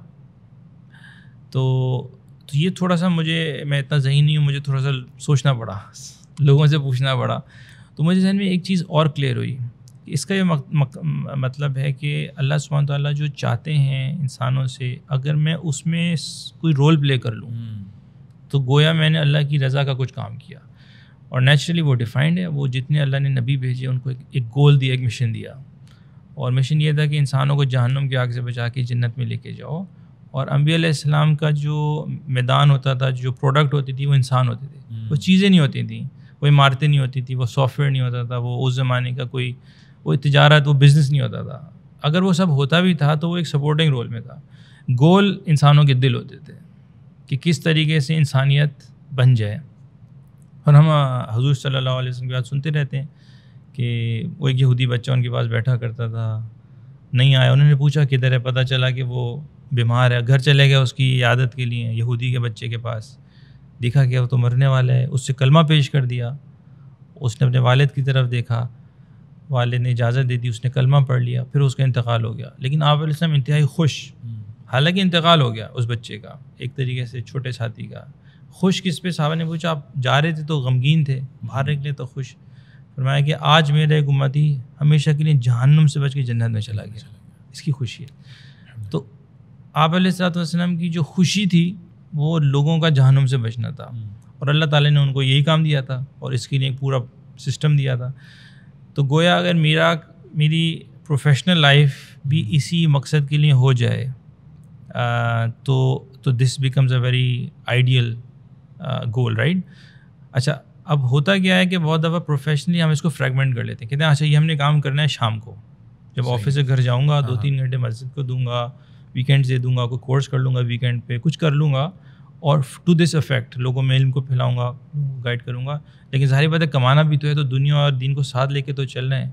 تو تو یہ تھوڑا سا مجھے, میں اتنا ذہین نہیں ہوں, مجھے تھوڑا سا سوچنا پڑا, لوگوں سے پوچھنا پڑا. تو مجھے ذہن میں ایک چیز اور کلیئر ہوئی کہ اس کا یہ مطلب ہے کہ اللہ سبحانہ تعالیٰ جو چاہتے ہیں انسانوں سے, اگر میں اس میں کوئی رول پلے کر لوں تو گویا میں نے اللہ کی رضا کا کچھ کام کیا. اور نیچرلی وہ ڈیفائنڈ ہے, وہ جتنے اللہ نے نبی بھیجے ان کو ایک گول دیا, ایک مشن دیا, اور مشن یہ تھا کہ انسانوں کو جہنم کی آگ سے بچا کے جنت میں لے کے جاؤ. اور انبیاء علیہ السلام کا جو میدان ہوتا تھا, جو پروڈکٹ ہوتی تھی, وہ انسان ہوتے تھے, وہ چیزیں نہیں ہوتی تھیں, وہ عمارتیں نہیں ہوتی تھیں, وہ سافٹ ویئر نہیں ہوتا تھا, وہ اس زمانے کا کوئی وہ تجارت, وہ بزنس نہیں ہوتا تھا. اگر وہ سب ہوتا بھی تھا تو وہ ایک سپورٹنگ رول میں تھا. گول انسانوں کے دل ہوتے تھے کہ کس طریقے سے انسانیت بن جائے. اور ہم حضور صلی اللہ علیہ وسلم کی بات سنتے رہتے ہیں کہ وہ ایک یہودی بچہ ان کے پاس بیٹھا کرتا تھا, نہیں آیا, انہوں نے پوچھا کدھر ہے, پتہ چلا کہ وہ بیمار ہے, گھر چلے گیا اس کی عیادت کے لیے یہودی کے بچے کے پاس. دیکھا کہ وہ تو مرنے والا ہے, اس سے کلمہ پیش کر دیا. اس نے اپنے والد کی طرف دیکھا, والد نے اجازت دے دی, اس نے کلمہ پڑھ لیا, پھر اس کا انتقال ہو گیا. لیکن آپ علیہ السلام انتہائی خوش, حالانکہ انتقال ہو گیا اس بچے کا, ایک طریقے سے چھوٹے ساتھی کا. خوش کس پہ؟ صحابہ نے پوچھا آپ جا رہے تھے تو غمگین تھے, باہر نکلے تو خوش. فرمایا کہ آج میرا ایک امتی ہمیشہ کے لیے جہنم سے بچ کے جنت میں چلا گیا, اس کی خوشی ہے. تو آپ علیہ الصلوۃ والسلام کی جو خوشی تھی وہ لوگوں کا جہنم سے بچنا تھا, اور اللہ تعالیٰ نے ان کو یہی کام دیا تھا اور اس کے لیے ایک پورا سسٹم دیا تھا. تو گویا اگر میرا میری پروفیشنل لائف بھی اسی مقصد کے لیے ہو جائے تو تو this becomes a very ideal goal right. اچھا اب ہوتا کیا ہے کہ بہت دفعہ پروفیشنلی ہم اس کو فریگمنٹ کر لیتے ہیں, کہتے ہیں اچھا یہ ہم نے کام کرنا ہے شام کو, جب آفس سے گھر جاؤں گا دو تین گھنٹے مسجد کو دوں گا, ویکینڈز دے دوں گا, کوئی کورس کر لوں گا ویکینڈ پہ, کچھ کر لوں گا, اور ٹو دس افیکٹ لوگوں میں علم کو پھیلاؤں گا, گائڈ کروں گا. لیکن ظاہر بات ہے کمانا بھی تو ہے, تو دنیا اور دین کو ساتھ لے کے تو چل رہے ہیں.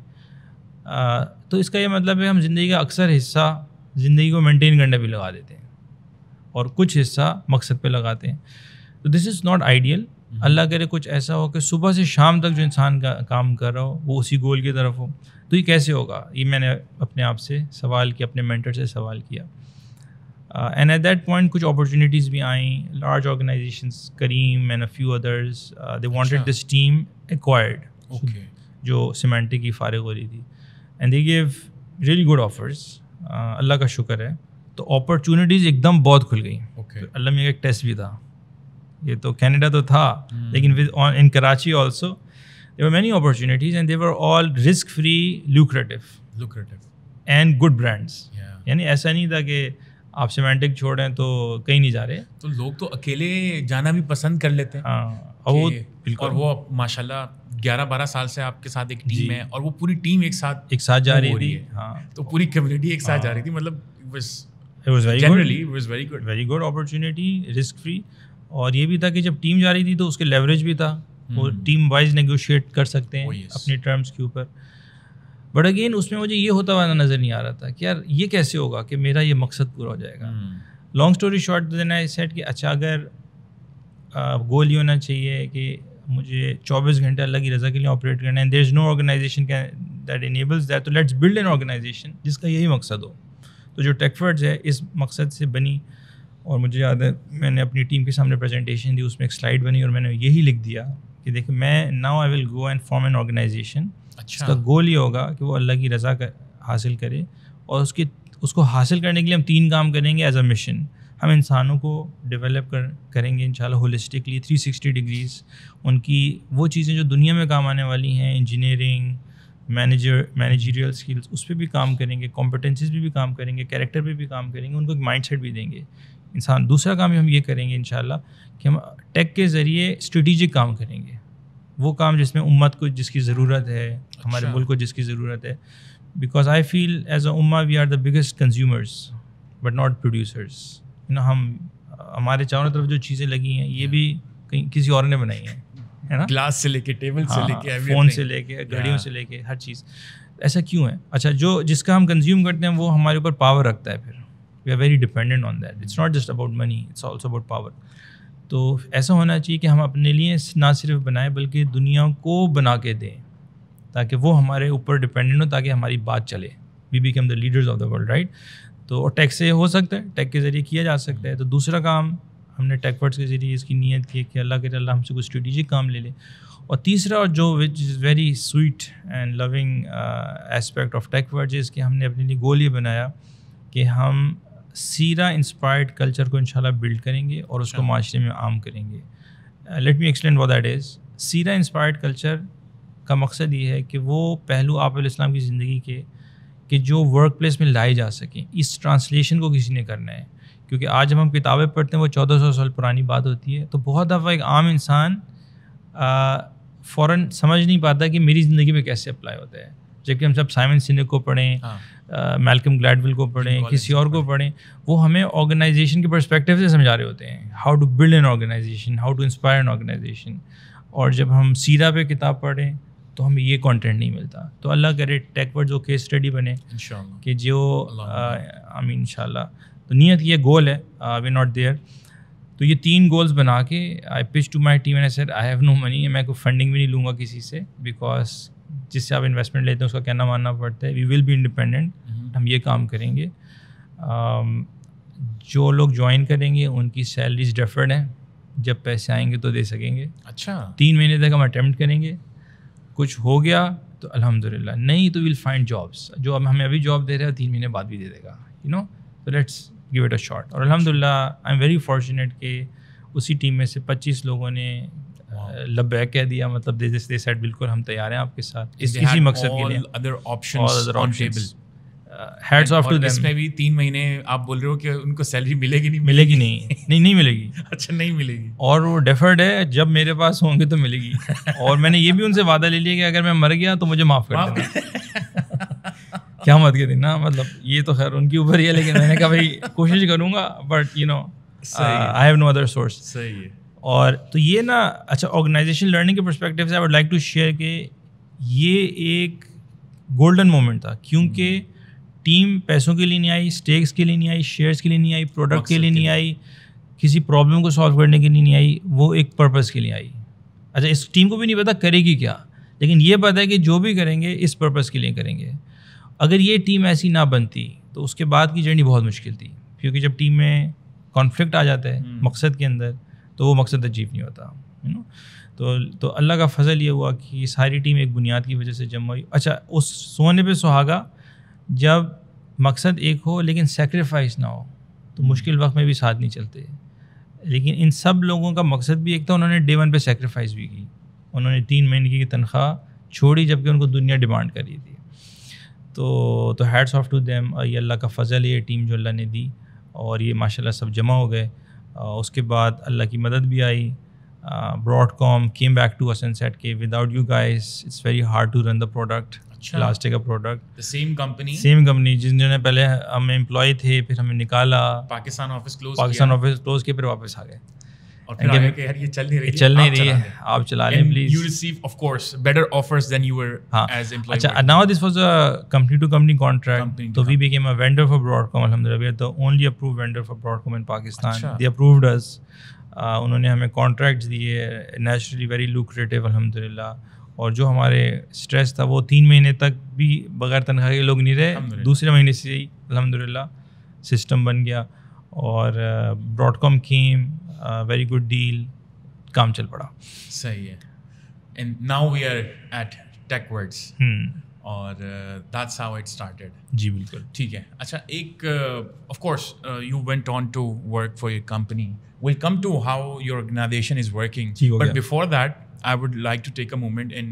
تو اس کا یہ مطلب ہے ہم زندگی کا اکثر حصہ زندگی کو مینٹین کرنے پہ لگا دیتے ہیں اور کچھ حصہ مقصد پہ لگاتے ہیں. تو دس از ناٹ آئیڈیل. اللہ کرے کچھ ایسا ہو کہ صبح سے شام تک جو انسان کا کام کر رہا ہو وہ اسی گول کی طرف ہو. تو یہ کیسے ہوگا؟ یہ میں نے اپنے آپ سے سوال کیا, اپنے مینٹر سے سوال کیا. اینڈ ایٹ دیٹ پوائنٹ کچھ اپرچونیٹیز بھی آئیں, large organisations, Careem and a few others, they wanted this team acquired, جو سیمانٹک کی فارغ ہو رہی تھی, and they gave really good offers. Allah کا شکر ہے. تو اپرچونیٹیز ایک دم بہت کھل گئیں. اللہ میں ایک ٹیسٹ بھی تھا, یہ تو کینیڈا تو تھا لیکن within Karachi also there were many opportunities and they were all risk free, lucrative lucrative and good brands. یعنی ایسا نہیں تھا کہ آپ سیمانٹک چھوڑیں تو کہیں نہیں جا رہے. تو لوگ تو اکیلے جانا بھی پسند کر لیتے ہیں. ہاں وہ اور وہ ماشاء اللہ گیارہ بارہ سال سے آپ کے ساتھ ایک ٹیم ہے, اور وہ پوری ٹیم ایک ساتھ ایک ساتھ جا رہی تھی. ہاں تو پوری کمیونٹی ایک ساتھ جا رہی تھی. مطلب it was very generally it was very good very good opportunity, risk free. اور یہ بھی تھا کہ جب ٹیم جا رہی تھی تو اس کے لیوریج بھی تھا, وہ ٹیم وائز نیگوشیٹ کر سکتے ہیں اپنی ٹرمز کے اوپر. بٹ اگین اس میں مجھے یہ ہوتا ہوا نظر نہیں آ رہا تھا کہ یار یہ کیسے ہوگا کہ میرا یہ مقصد پورا ہو جائے گا. Long story short then I said کہ اچھا اگر گول یہ ہونا چاہیے کہ مجھے چوبیس گھنٹے اللہ کی رضا کے لیے آپریٹ کرنا ہے, and there is no organisation that enables that, تو لیٹس بلڈ این آرگنائزیشن جس کا یہی مقصد ہو. تو جو ٹیکفرڈز ہے اس مقصد سے بنی, اور مجھے یاد ہے میں نے اپنی ٹیم کے سامنے پریزنٹیشن دی, اس میں ایک سلائڈ بنی اور میں نے یہی لکھ دیا کہ دیکھیں میں now I will go and form an organisation. اس کا گول یہ ہوگا کہ وہ اللہ کی رضا کا حاصل کرے, اور اس کی اس کو حاصل کرنے کے لیے ہم تین کام کریں گے ایز اے مشن. ہم انسانوں کو ڈیولپ کر کریں گے انشاءاللہ ہولسٹکلی تھری سکسٹی ڈگریز. ان کی وہ چیزیں جو دنیا میں کام آنے والی ہیں, انجینئرنگ, مینیجر مینیجریل اسکلس اس پہ بھی کام کریں گے, کمپٹنسیز پہ بھی کام کریں گے, کیریکٹر پہ بھی کام کریں گے, ان کو ایک مائنڈ سیٹ بھی دیں گے انسان. دوسرا کام ہم یہ کریں گے انشاءاللہ کہ ہم ٹیک کے ذریعے اسٹریٹجک کام کریں گے, وہ کام جس میں امت کو جس کی ضرورت ہے, ہمارے ملک کو جس کی ضرورت ہے. Because I feel as a امہ we are the biggest consumers but not producers. You know ہم ہمارے چاروں طرف جو چیزیں لگی ہیں یہ بھی کہیں کسی اور نے بنائی ہیں, ہے نا, گلاس سے لے کے ٹیبل سے لے کے فون سے لے کے گھڑیوں سے لے کے ہر چیز. ایسا کیوں ہے؟ اچھا جو جس کا ہم کنزیوم کرتے ہیں وہ ہمارے اوپر پاور رکھتا ہے, پھر we are very dependent on that. It's not just about money, it's also about power. تو ایسا ہونا چاہیے کہ ہم اپنے لیے نہ صرف بنائیں بلکہ دنیا کو بنا کے دیں تاکہ وہ ہمارے اوپر ڈپینڈنٹ ہو, تاکہ ہماری بات چلے. We become the leaders of the world, right. تو ٹیک سے ہو سکتا ہے, ٹیک کے ذریعے کیا جا سکتا ہے. تو دوسرا کام ہم نے ٹیک ورڈس کے ذریعے اس کی نیت کی کہ اللہ کے اللہ ہم سے کوئی اسٹریٹجک کام لے لے. اور تیسرا اور جو which is very sweet and loving aspect of Techwards is کہ ہم نے اپنے لیے گول یہ بنایا کہ ہم سیرا انسپائرڈ کلچر کو انشاءاللہ بلڈ کریں گے اور اس کو معاشرے میں عام کریں گے. Let me explain what that is. سیرا انسپائرڈ کلچر کا مقصد یہ ہے کہ وہ پہلو آپ علیہ السلام کی زندگی کے کہ جو ورک پلیس میں لائے جا سکیں. اس ٹرانسلیشن کو کسی نے کرنا ہے, کیونکہ آج جب ہم کتابیں پڑھتے ہیں وہ چودہ سو سال پرانی بات ہوتی ہے. تو بہت دفعہ ایک عام انسان فوراً سمجھ نہیں پاتا کہ میری زندگی میں کیسے اپلائی ہوتا ہے. جبکہ ہم سب سائمن سینک کو پڑھیں, میلکم گلیڈول کو پڑھیں, کسی اور کو پڑھیں, وہ ہمیں آرگنائزیشن کے پرسپیکٹیو سے سمجھا رہے ہوتے ہیں, how to build an organisation, how to inspire an organisation. اور جب ہم سیرا پہ کتاب پڑھیں تو ہمیں یہ کانٹینٹ نہیں ملتا. تو اللہ کرے ٹیک ورڈ جو کیس اسٹڈی بنے کہ جو آمین انشاءاللہ. تو نیت یہ گول ہے, وی ناٹ دیئر. تو یہ تین گولز بنا کے I pitch to my team and I said I have no money. میں کوئی فنڈنگ بھی نہیں لوں گا کسی سے, بیکاز جس سے آپ انویسٹمنٹ لیتے ہیں اس کا کہنا ماننا پڑتا ہے. وی ول بی انڈیپینڈنٹ, ہم یہ کام کریں گے. جو لوگ جوائن کریں گے ان کی سیلریز ڈیفرڈ ہیں, جب پیسے آئیں گے تو دے سکیں گے. اچھا, تین مہینے تک ہم اٹیمپٹ کریں گے, کچھ ہو گیا تو الحمد للہ, نہیں تو ویل فائنڈ جابس. جو اب ہمیں ابھی جاب دے رہے ہیں تین مہینے بعد بھی دے دے گا, یو نو. تو let's give it a shot. اور الحمد للہ آئی ایم ویری فارچونیٹ کہ اسی ٹیم میں سے پچیس لوگوں نے لبیک کہہ دیا, مطلب دے دے سیٹ بالکل ہم تیار ہیں آپ کے ساتھ اس اسی مقصد کے لیے. Other options on table. Heads off to them. اس میں بھی تین مہینے آپ بول رہے ہو کہ ان کو سیلری ملے گی نہیں؟ ملے گی نہیں, نہیں نہیں ملے گی. اچھا, نہیں ملے گی. اور وہ ڈیفرڈ ہے, جب میرے پاس ہوں گے تو ملے گی. اور میں نے یہ بھی ان سے وعدہ لے لیا کہ اگر میں مر گیا تو مجھے معاف کر دینا. کیا مت کے دن نا, مطلب یہ تو خیر ان کے اوپر ہی ہے, لیکن میں نے کہا بھائی کوشش کروں گا, but you know I have no other source. صحیح ہے. اور تو یہ نا, اچھا آرگنائزیشن لرننگ کے پرسپیکٹیو سے I would like to share کہ یہ ایک گولڈن مومنٹ تھا, کیونکہ ٹیم پیسوں کے لیے نہیں آئی, اسٹیکس کے لیے نہیں آئی, شیئرس کے لیے نہیں آئی, پروڈکٹ کے لیے نہیں آئی, کسی پرابلم کو سالو کرنے کے لیے نہیں آئی, وہ ایک پرپز کے لیے آئی. اچھا اس ٹیم کو بھی نہیں پتا کرے گی کیا, لیکن یہ پتہ ہے کہ جو بھی کریں گے اس پرپز کے لیے کریں گے. اگر یہ ٹیم ایسی نہ بنتی تو اس کے بعد کی جرنی بہت مشکل تھی, کیونکہ جب ٹیم میں کانفلکٹ آ جاتا ہے مقصد کے اندر تو وہ مقصد اچیو نہیں ہوتا, یو نو. تو تو اللہ کا فضل یہ ہوا کہ یہ ساری ٹیم ایک بنیاد کی وجہ سے جمع ہوئی. اچھا اس سونے پہ سہاگا, جب مقصد ایک ہو لیکن سیکریفائس نہ ہو تو مشکل وقت میں بھی ساتھ نہیں چلتے. لیکن ان سب لوگوں کا مقصد بھی ایک تھا, انہوں نے ڈے ون پہ سیکریفائس بھی کی. انہوں نے تین مہینے کی تنخواہ چھوڑی جبکہ ان کو دنیا ڈیمانڈ کر رہی تھی. تو تو ہیڈس آف ٹو دیم. یہ اللہ کا فضل ہے, یہ ٹیم جو اللہ نے دی, اور یہ ماشاء اللہ سب جمع ہو گئے. اس کے بعد اللہ کی مدد بھی آئی. Broadcom came back to us and said کہ without you guys it's very hard to run the product. Last کا product same company same company جن جو نے پہلے ہمیں امپلائی تھے, پھر ہمیں نکالا, Pakistan office close Pakistan office close کے, پھر واپس آ گئے. اور پھر آگے کہ یار یہ چل نہیں رہی چل نہیں رہی ہے, آپ چلا لیں please. You receive of course better offers than you were as employee. اچھا, now this was a company to company contract. So we became a vendor for Broadcom. Alhamdulillah, we are the only approved vendor for Broadcom in Pakistan. They approved us. انہوں نے ہمیں contracts دیے, naturally very لوکریٹیو الحمدللہ. اور جو ہمارے stress تھا وہ تین مہینے تک بھی بغیر تنخواہ کے لوگ نہیں رہے, دوسرے مہینے سے ہی الحمدللہ سسٹم بن گیا. اور Broadcom came, very good deal, کام چل پڑا. صحیح ہے. And now we are at take words, اور دیٹس ہاؤ اٹ اسٹارٹیڈ. جی بالکل ٹھیک ہے. اچھا, ایک of course you went on to work for your company. We'll come to how your organization is working. But before that, I would like to take a moment and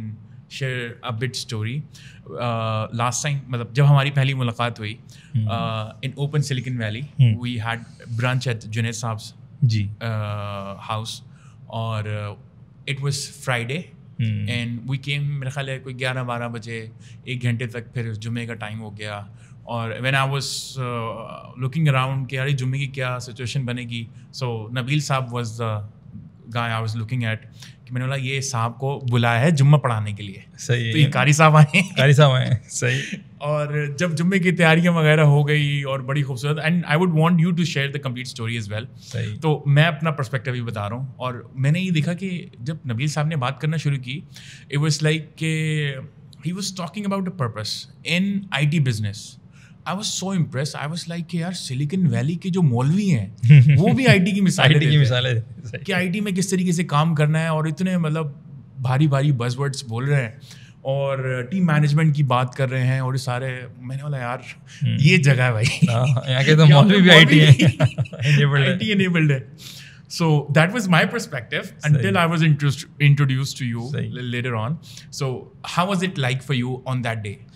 share a bit story. Uh, last time, मतलब जब हमारी पहली मुलाकात हुई uh, in Open Silicon Valley, hmm. we had brunch at Junaid Saab's ji uh, house, और uh, it was Friday, hmm. and we came मेरे ख्याल है कोई ग्यारह बारह बजे, एक घंटे तक फिर जुम्मे का टाइम हो गया. और when I was uh, looking around कि यार जुम्मे की क्या सिचुएशन बनेगी, so नबील साहब was the guy I was looking at, कि मैंने बोला ये साहब को बुलाया है जुम्मा पढ़ाने के लिए. सही तो ये कारी साहब आए कारी साहब आए सही. और जब जुम्मे की तैयारियां वगैरह हो गई और बड़ी खूबसूरत, and I would want you to share the complete story as well. तो मैं अपना पर्सपेक्टिव भी बता रहा हूँ. और मैंने ये देखा कि जब नबील साहब ने बात करना शुरू की, इट वाज लाइक के he was talking about a purpose in IT business. I was so impress. I was like कि यार सिलिकॉन वैली के जो मौलवी हैं वो भी आईटी की मिसाल की मिसाल है कि आईटी में किस तरीके से काम करना है, और इतने मतलब भारी भारी बज़वर्ड्स बोल रहे हैं और टीम मैनेजमेंट की बात कर रहे हैं, और सारे मैंने बोला यार ये जगह है भाई, यहाँ के तो मौलवी भी आईटी है, आईटी enabled है. So that was my perspective until I was introduced to you later on. So how was it like for you on that day?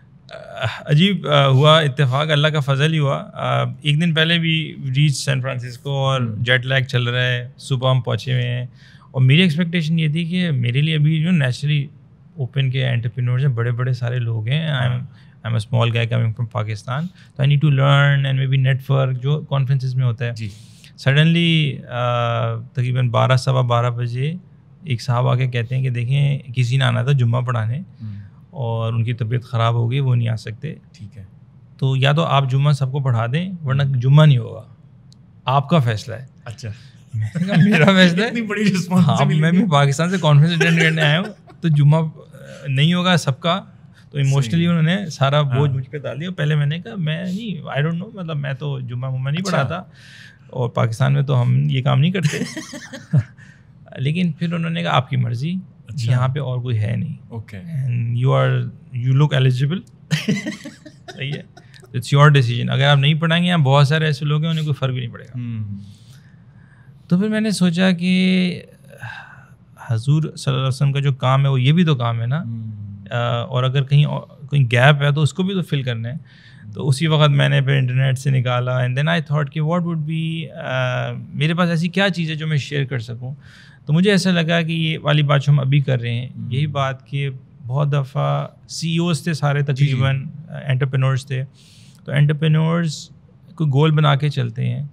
अजीब हुआ, इत्तेफाक अल्लाह का फ़ज़ल ही हुआ. एक दिन पहले भी रीच सैन फ्रांसिस्को और जेट लैग चल रहा है, सुबह हम पहुँचे हुए हैं, और मेरी एक्सपेक्टेशन ये थी कि मेरे लिए अभी जो नेचुरली ओपन के एंटरप्रेन्योर्स हैं, बड़े बड़े सारे लोग हैं. I am I am a small guy coming from Pakistan, तो I need to learn and maybe network जो कॉन्फ्रेंसेस में होता है. जी सडनली तकरीबन बारह सवा बारह बजे एक साहब आके कहते हैं कि देखें किसी ने आना था जुम्मा पढ़ाने और उनकी तबीयत ख़राब हो गई, वो नहीं आ सकते. ठीक है, तो या तो आप जुम्मा सबको पढ़ा दें वरना जुम्मा नहीं होगा, आपका फैसला है. अच्छा, मैंने कहा मेरा फैसला है, इतनी बड़ी रिस्पॉन्सिबिलिटी. मैं भी पाकिस्तान से कॉन्फ्रेंस अटेंड करने आया हूँ, तो जुम्मा नहीं होगा सबका. तो इमोशनली उन्होंने सारा बोझ मुझ पे डाल दिया. पहले मैंने कहा मैं नहीं, आई डोंट नो, मतलब मैं तो जुम्मा मुम्मा नहीं पढ़ाता, और पाकिस्तान में तो हम ये काम नहीं करते. लेकिन फिर उन्होंने कहा आपकी मर्ज़ी, यहाँ पे और कोई है नहीं. Okay, and you are you look eligible. सही है, इट्स योर डिसीजन. अगर आप नहीं पढ़ाएंगे, यहाँ बहुत सारे ऐसे लोग हैं उन्हें कोई फ़र्क भी नहीं पड़ेगा. hmm. तो फिर मैंने सोचा कि हजूर सल्लल्लाहु अलैहि वसल्लम का जो काम है वो ये भी तो काम है ना. hmm. uh, और अगर कहीं कोई गैप है तो उसको भी तो फिल करना है. तो उसी वक्त मैंने फिर इंटरनेट से निकाला, एंड देन आई थॉट कि व्हाट वुड बी, मेरे पास ऐसी क्या चीज़ है जो मैं शेयर कर सकूं. तो मुझे ऐसा लगा कि ये वाली बात जो हम अभी कर रहे हैं, यही बात कि बहुत दफ़ा सी ई ओज़ थे सारे तकरीबन, एंटरप्रेन्योर्स थे. तो एंटरप्रेन्योर्स कोई गोल बना के चलते हैं,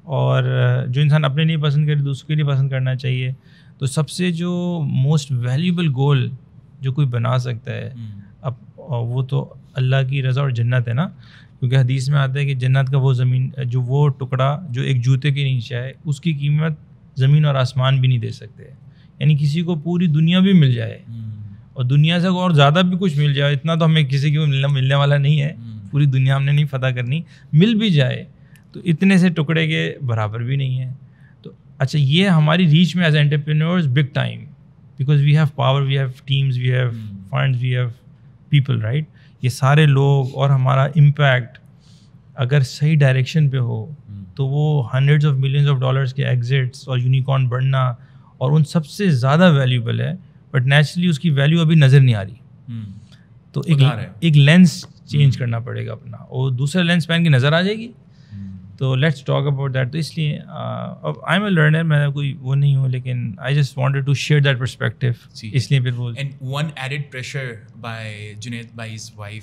और जो इंसान अपने लिए पसंद करे दूसरों के लिए पसंद करना चाहिए. तो सबसे जो मोस्ट वैल्यूबल गोल जो कोई बना सकता है अब, वो तो अल्लाह की रज़ा और जन्नत है ना. क्योंकि हदीस में आता है कि जन्नत का वो ज़मीन, जो वो टुकड़ा जो एक जूते के नीचे है, उसकी कीमत ज़मीन और आसमान भी नहीं दे सकते. यानी किसी को पूरी दुनिया भी मिल जाए और दुनिया से और ज़्यादा भी कुछ मिल जाए, इतना तो हमें किसी को मिलने मिलने वाला नहीं है, पूरी दुनिया हमने नहीं फ़तह करनी. मिल भी जाए तो इतने से टुकड़े के बराबर भी नहीं है. तो अच्छा, ये हमारी रीच में as entrepreneurs big time, because we have power, we have teams, we have funds, we have people, right. ये सारे लोग और हमारा इम्पैक्ट अगर सही डायरेक्शन पे हो तो वो hundreds of millions of dollars के एग्जिट्स और यूनिकॉर्न बढ़ना और उन सबसे ज़्यादा वैल्यूबल है. बट नेचुरली उसकी वैल्यू अभी नज़र नहीं आ रही. hmm. तो एक एक लेंस चेंज hmm. करना पड़ेगा अपना, और दूसरा लेंस पहन के नज़र आ जाएगी. hmm. तो लेट्स टॉक अबाउट दैट. तो इसलिए अब आई एम अ लर्नर, मैं कोई वो नहीं हूँ, लेकिन I just wanted to share that perspective, इसलिए फिर बोल. And one added pressure by Junaid by his wife,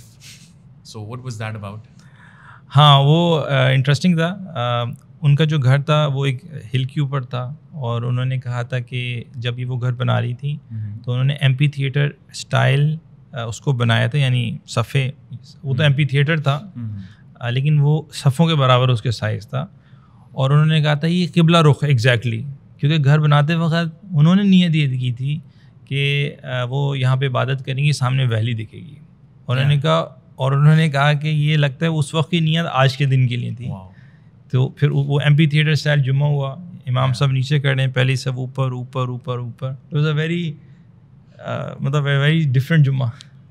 so what was that about? हाँ, वो इंटरेस्टिंग uh, था. uh, उनका जो घर था वो एक हिल के ऊपर था, और उन्होंने कहा था कि जब ये वो घर बना रही थी तो उन्होंने एम्पी थिएटर स्टाइल uh, उसको बनाया था. यानी सफ़े, वो तो एम्पी थिएटर था uh, लेकिन वो सफ़ों के बराबर उसके साइज़ था. और उन्होंने कहा था ये किबला रुख एग्जैक्टली, क्योंकि घर बनाते वक्त उन्होंने नीयत ये की थी कि uh, वो यहाँ पे इबादत करेंगी, सामने वैली दिखेगी. उन्होंने कहा और उन्होंने कहा कि ये लगता है उस वक्त की नीयत आज के दिन के लिए थी. wow. तो फिर वो एम्पी थिएटर स्टाइल जुम्मा हुआ, इमाम सब नीचे खड़े हैं, पहले सब ऊपर ऊपर ऊपर ऊपर. इट वाज अ वेरी मतलब वेरी डिफरेंट जुम्मा.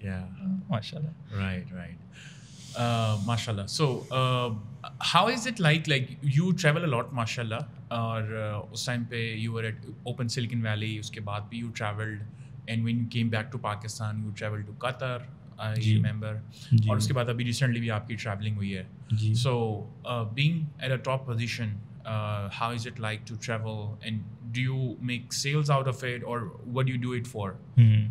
माशाल्लाह. राइट राइट माशाल्लाह. So how is it like like you travel a lot माशाल्लाह, और uh, उस टाइम पे you were at Open Silicon Valley, उसके बाद भी you travelled and when you came back to Pakistan, you traveled to Qatar, I remember. اور اس کے بعد ابھی ریسنٹلی بھی آپ کی ٹریولنگ ہوئی ہے. So uh, being at a top position, uh, how is it like to travel, and do you make sales out of it, or what do you do it for? hmm.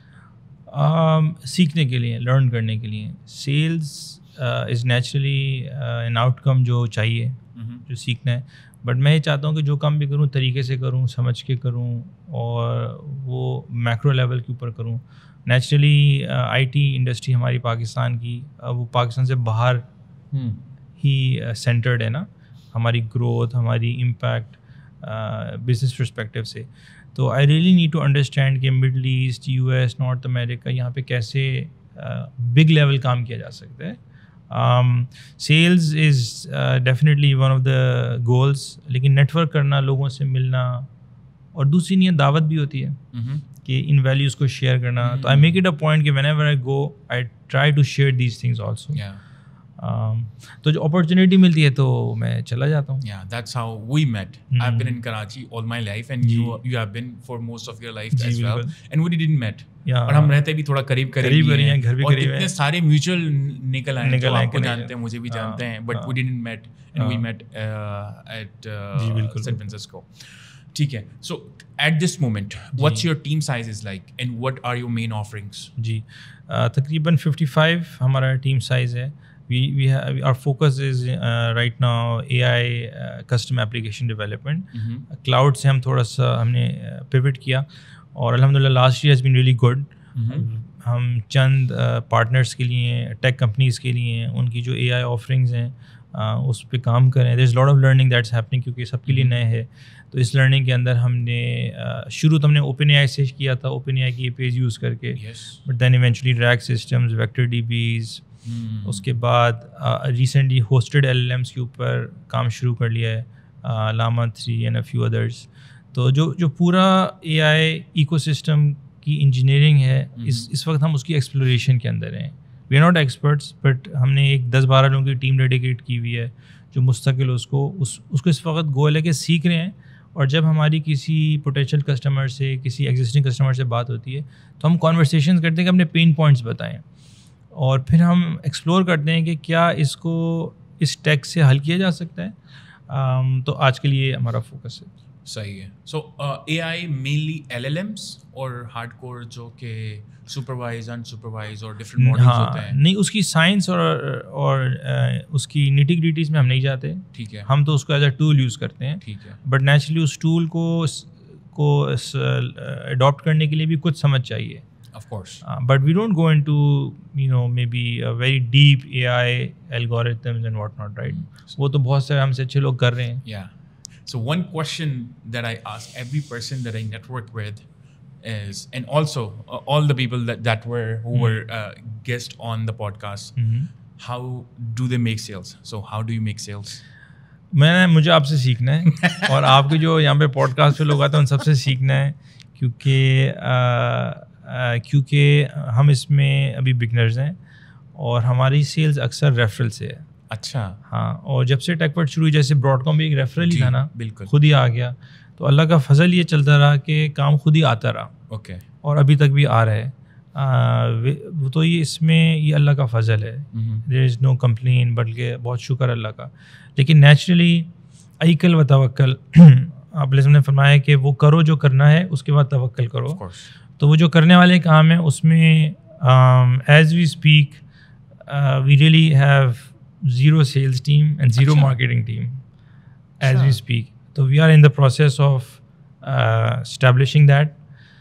um, سیکھنے کے لیے, learn کرنے کے لیے. Sales is naturally an outcome جو چاہیے, جو سیکھنا ہے. بٹ میں یہ چاہتا ہوں کہ جو کام بھی کروں طریقے سے کروں, سمجھ کے کروں, اور وہ میکرو لیول کے اوپر کروں. نیچرلی آئی ٹی انڈسٹری ہماری پاکستان کی, وہ پاکستان سے باہر ہی سینٹرڈ ہے نا, ہماری گروتھ, ہماری امپیکٹ بزنس پرسپیکٹیو سے. تو I really need to understand کہ Middle East, U S, North America, یہاں پہ کیسے بگ لیول کام کیا جا سکتا ہے. Sales is definitely one of the goals, لیکن نیٹ ورک کرنا, لوگوں سے ملنا, اور دوسری نیت دعوت بھی ہوتی ہے کہ ان ویلیوز کو شیئر کرنا. تو I make it a point کہ whenever I go I try to share these things also. تو جو اپارچونیٹی ملتی ہے تو میں چلا جاتا ہوں. Yeah, that's how we met. I've been in Karachi all my life, and you you have been for most of your life as well. And we didn't met. اور ہم رہتے بھی تھوڑا قریب قریب ہیں, گھر بھی اور قریب ہیں, اتنے سارے میوچل نکل آئے, جو آپ کو جانتے ہیں, مجھے بھی جانتے ہیں, but we didn't met, and we met at San Francisco. ٹھیک ہے. So at this moment what's your team size is like, and what are your main offerings? جی تقریباً ففٹی فائیو ہمارا ٹیم سائز ہے. We we our focus is right now A I custom application development. Cloud سے ہم تھوڑا سا ہم نے پیوٹ کیا, اور الحمد للہ last year has been really good. ہم چند پارٹنرس کے لیے, ٹیک کمپنیز کے لیے, ان کی جو اے آئی آفرنگز ہیں اس پہ کام کریں. There is lot of learning that's happening, کیونکہ سب کے لیے نئے ہے. تو اس لرننگ کے اندر ہم نے شروع تو ہم نے اوپن اے آئی سے کیا تھا, اوپن اے آئی کی اے پی آئی یوز کر کے, but then eventually rec systems, vector D Bs, اس کے بعد recently hosted L L Ms کے اوپر کام شروع کر لیا ہے, Llama three and a few others. تو جو جو پورا اے آئی ایکو سسٹم کی انجینئرنگ ہے, اس اس وقت ہم اس کی ایکسپلوریشن کے اندر ہیں. We are not experts, but ہم نے ایک دس بارہ لوگوں کی ٹیم ڈیڈیکیٹ کی ہوئی ہے جو مستقل اس کو اس اس کو اس وقت گول ہے کہ سیکھ رہے ہیں. اور جب ہماری کسی پوٹینشیل کسٹمر سے, کسی ایگزسٹنگ کسٹمر سے بات ہوتی ہے, تو ہم کانورسیشنز کرتے ہیں کہ اپنے پین پوائنٹس بتائیں, اور پھر ہم ایکسپلور کرتے ہیں کہ کیا اس کو اس ٹیک سے حل کیا جا سکتا ہے. تو آج کے لیے ہمارا فوکس ہے. صحیح ہے. So A I mainly L L Ms اور ہارڈ کور جو کہ سپروائز ان سپروائز اور ڈفرینٹ ماڈلز ہوتے ہیں. نہیں, اس کی سائنس اور اور اس کی نیٹی گریٹیز میں ہم نہیں جاتے. ٹھیک ہے. ہم تو اس کو ایز اے ٹول یوز کرتے ہیں. ٹھیک ہے. بٹ نیچرلی اس ٹول کو کو اڈاپٹ کرنے کے لیے بھی کچھ سمجھ چاہیے. Of course. Uh, but we don't go into, you know, maybe a very deep A I algorithms and whatnot, right? وہ تو بہت سے ہم سے اچھے لوگ کر رہے ہیں. Yeah. So one question that I ask every person that I network with is, and also uh, all the people that, that were, who mm-hmm. were uh, guests on the podcast, mm-hmm. how do they make sales? So how do you make sales? میں نے مجھے آپ سے سیکھنا ہے, اور آپ کے جو یہاں پہ پوڈ کاسٹ پہ لوگ آتے ہیں ان سب سے سیکھنا ہے, کیونکہ کیونکہ ہم اس میں ابھی بگنرز ہیں, اور ہماری سیلز اکثر ریفرل سے ہے. اچھا. ہاں, اور جب سے ٹیک ورڈ شروع ہوئی, جیسے براڈ کام بھی ایک ریفرل ہی تھا نا, بالکل خود ہی آ گیا. تو اللہ کا فضل یہ چلتا رہا کہ کام خود ہی آتا رہا. اوکے. اور ابھی تک بھی آ رہا ہے. تو یہ اس میں یہ اللہ کا فضل ہے. دیر از نو کمپلین, بلکہ بہت شکر اللہ کا. لیکن نیچرلی ایکل و توکل, آپ نے فرمایا کہ وہ کرو جو کرنا ہے, اس کے بعد توکل کرو. تو وہ جو کرنے والے کام ہیں اس میں as we speak we really have zero sales team and zero marketing team as we speak. تو we are in the process of establishing that.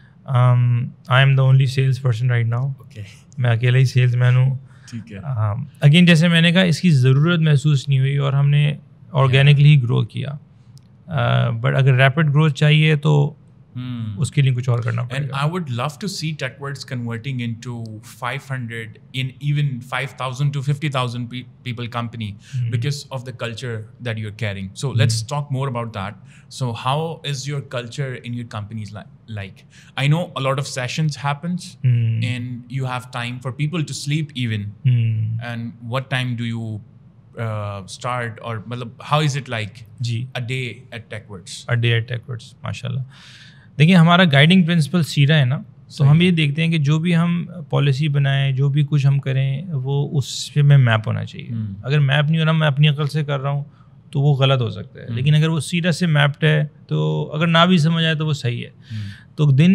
I am the only salesperson right now. میں اکیلا ہی sales مین ہوں. ٹھیک ہے. Again جیسے میں نے کہا, اس کی ضرورت محسوس نہیں ہوئی, اور ہم نے آرگینکلی ہی گرو کیا. بٹ اگر ریپڈ گروتھ چاہیے تو اس کے لیے کچھ اور کرنا پڑے گا. And I would love to see TechWords converting into five hundred in even five thousand to fifty thousand pe- people company mm-hmm. because of the culture that you're carrying. So mm-hmm. let's talk more about that. So how is your culture in your companies li- like? I know a lot of sessions happens mm-hmm. and you have time for people to sleep even. Mm-hmm. And what time do you uh, start, or how is it like Ji. a day at TechWords? A day at TechWords, mashallah. دیکھیے ہمارا guiding principle سیدھا ہے نا, تو ہم یہ دیکھتے ہیں کہ جو بھی ہم پالیسی بنائیں, جو بھی کچھ ہم کریں, وہ اس پہ میں میپ ہونا چاہیے. اگر میپ نہیں ہو رہا, میں اپنی عقل سے کر رہا ہوں, تو وہ غلط ہو سکتا ہے. لیکن اگر وہ سیدھا سے میپڈ ہے, تو اگر نہ بھی سمجھ آئے تو وہ صحیح ہے. تو دن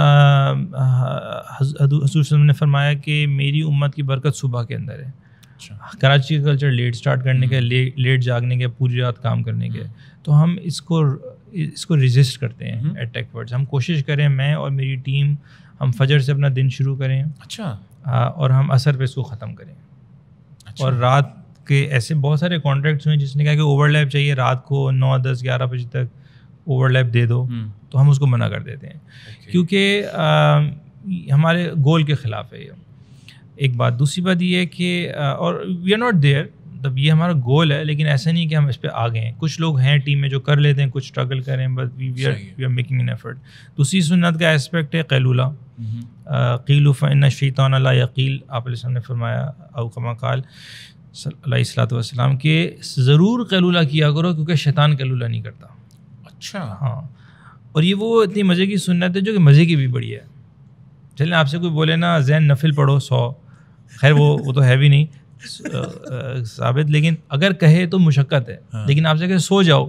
حضور صلی اللہ علیہ وسلم نے فرمایا کہ میری امت کی برکت صبح کے اندر ہے. کراچی کا کلچر لیٹ سٹارٹ کرنے کا, لیٹ جاگنے کا, پوری رات کام کرنے کے, تو ہم اس کو اس کو ریزسٹ کرتے ہیں ایٹ ٹیک ورڈز. ہم کوشش کریں, میں اور میری ٹیم, ہم فجر سے اپنا دن شروع کریں. اچھا. اور ہم عصر پہ اس کو ختم کریں. اور رات کے ایسے بہت سارے کانٹریکٹس ہوئے جس نے کہا کہ اوور لیپ چاہیے رات کو نو دس گیارہ بجے تک اوور لیپ دے دو, تو ہم اس کو منع کر دیتے ہیں, کیونکہ ہمارے گول کے خلاف ہے یہ ایک بات. دوسری بات یہ ہے کہ اور وی آر ناٹ دیئر, مطلب یہ ہمارا گول ہے, لیکن ایسا نہیں کہ ہم اس پہ آگے ہیں. کچھ لوگ ہیں ٹیم میں جو کر لیتے ہیں, کچھ اسٹرگل کریں, but we we are we are making an effort. دوسری سنت کا اسپیکٹ ہے قیلولہ. قیل فإن الشیطان لا یقیل, آپ علیہ السلام نے فرمایا, او کما قال علیہ الصلوۃ والسلام, کہ ضرور قیلولہ کیا کرو کیونکہ شیطان قیلولہ نہیں کرتا. اچھا. ہاں, اور یہ وہ اتنی مزے کی سنت ہے جو کہ مزے کی بھی بڑی ہے. چلیں آپ سے کوئی بولے نا ذہن نفل پڑھو سو, خیر وہ وہ تو ہے بھی نہیں ثابت, لیکن اگر کہے تو مشقت ہے. لیکن آپ سے کہے سو جاؤ,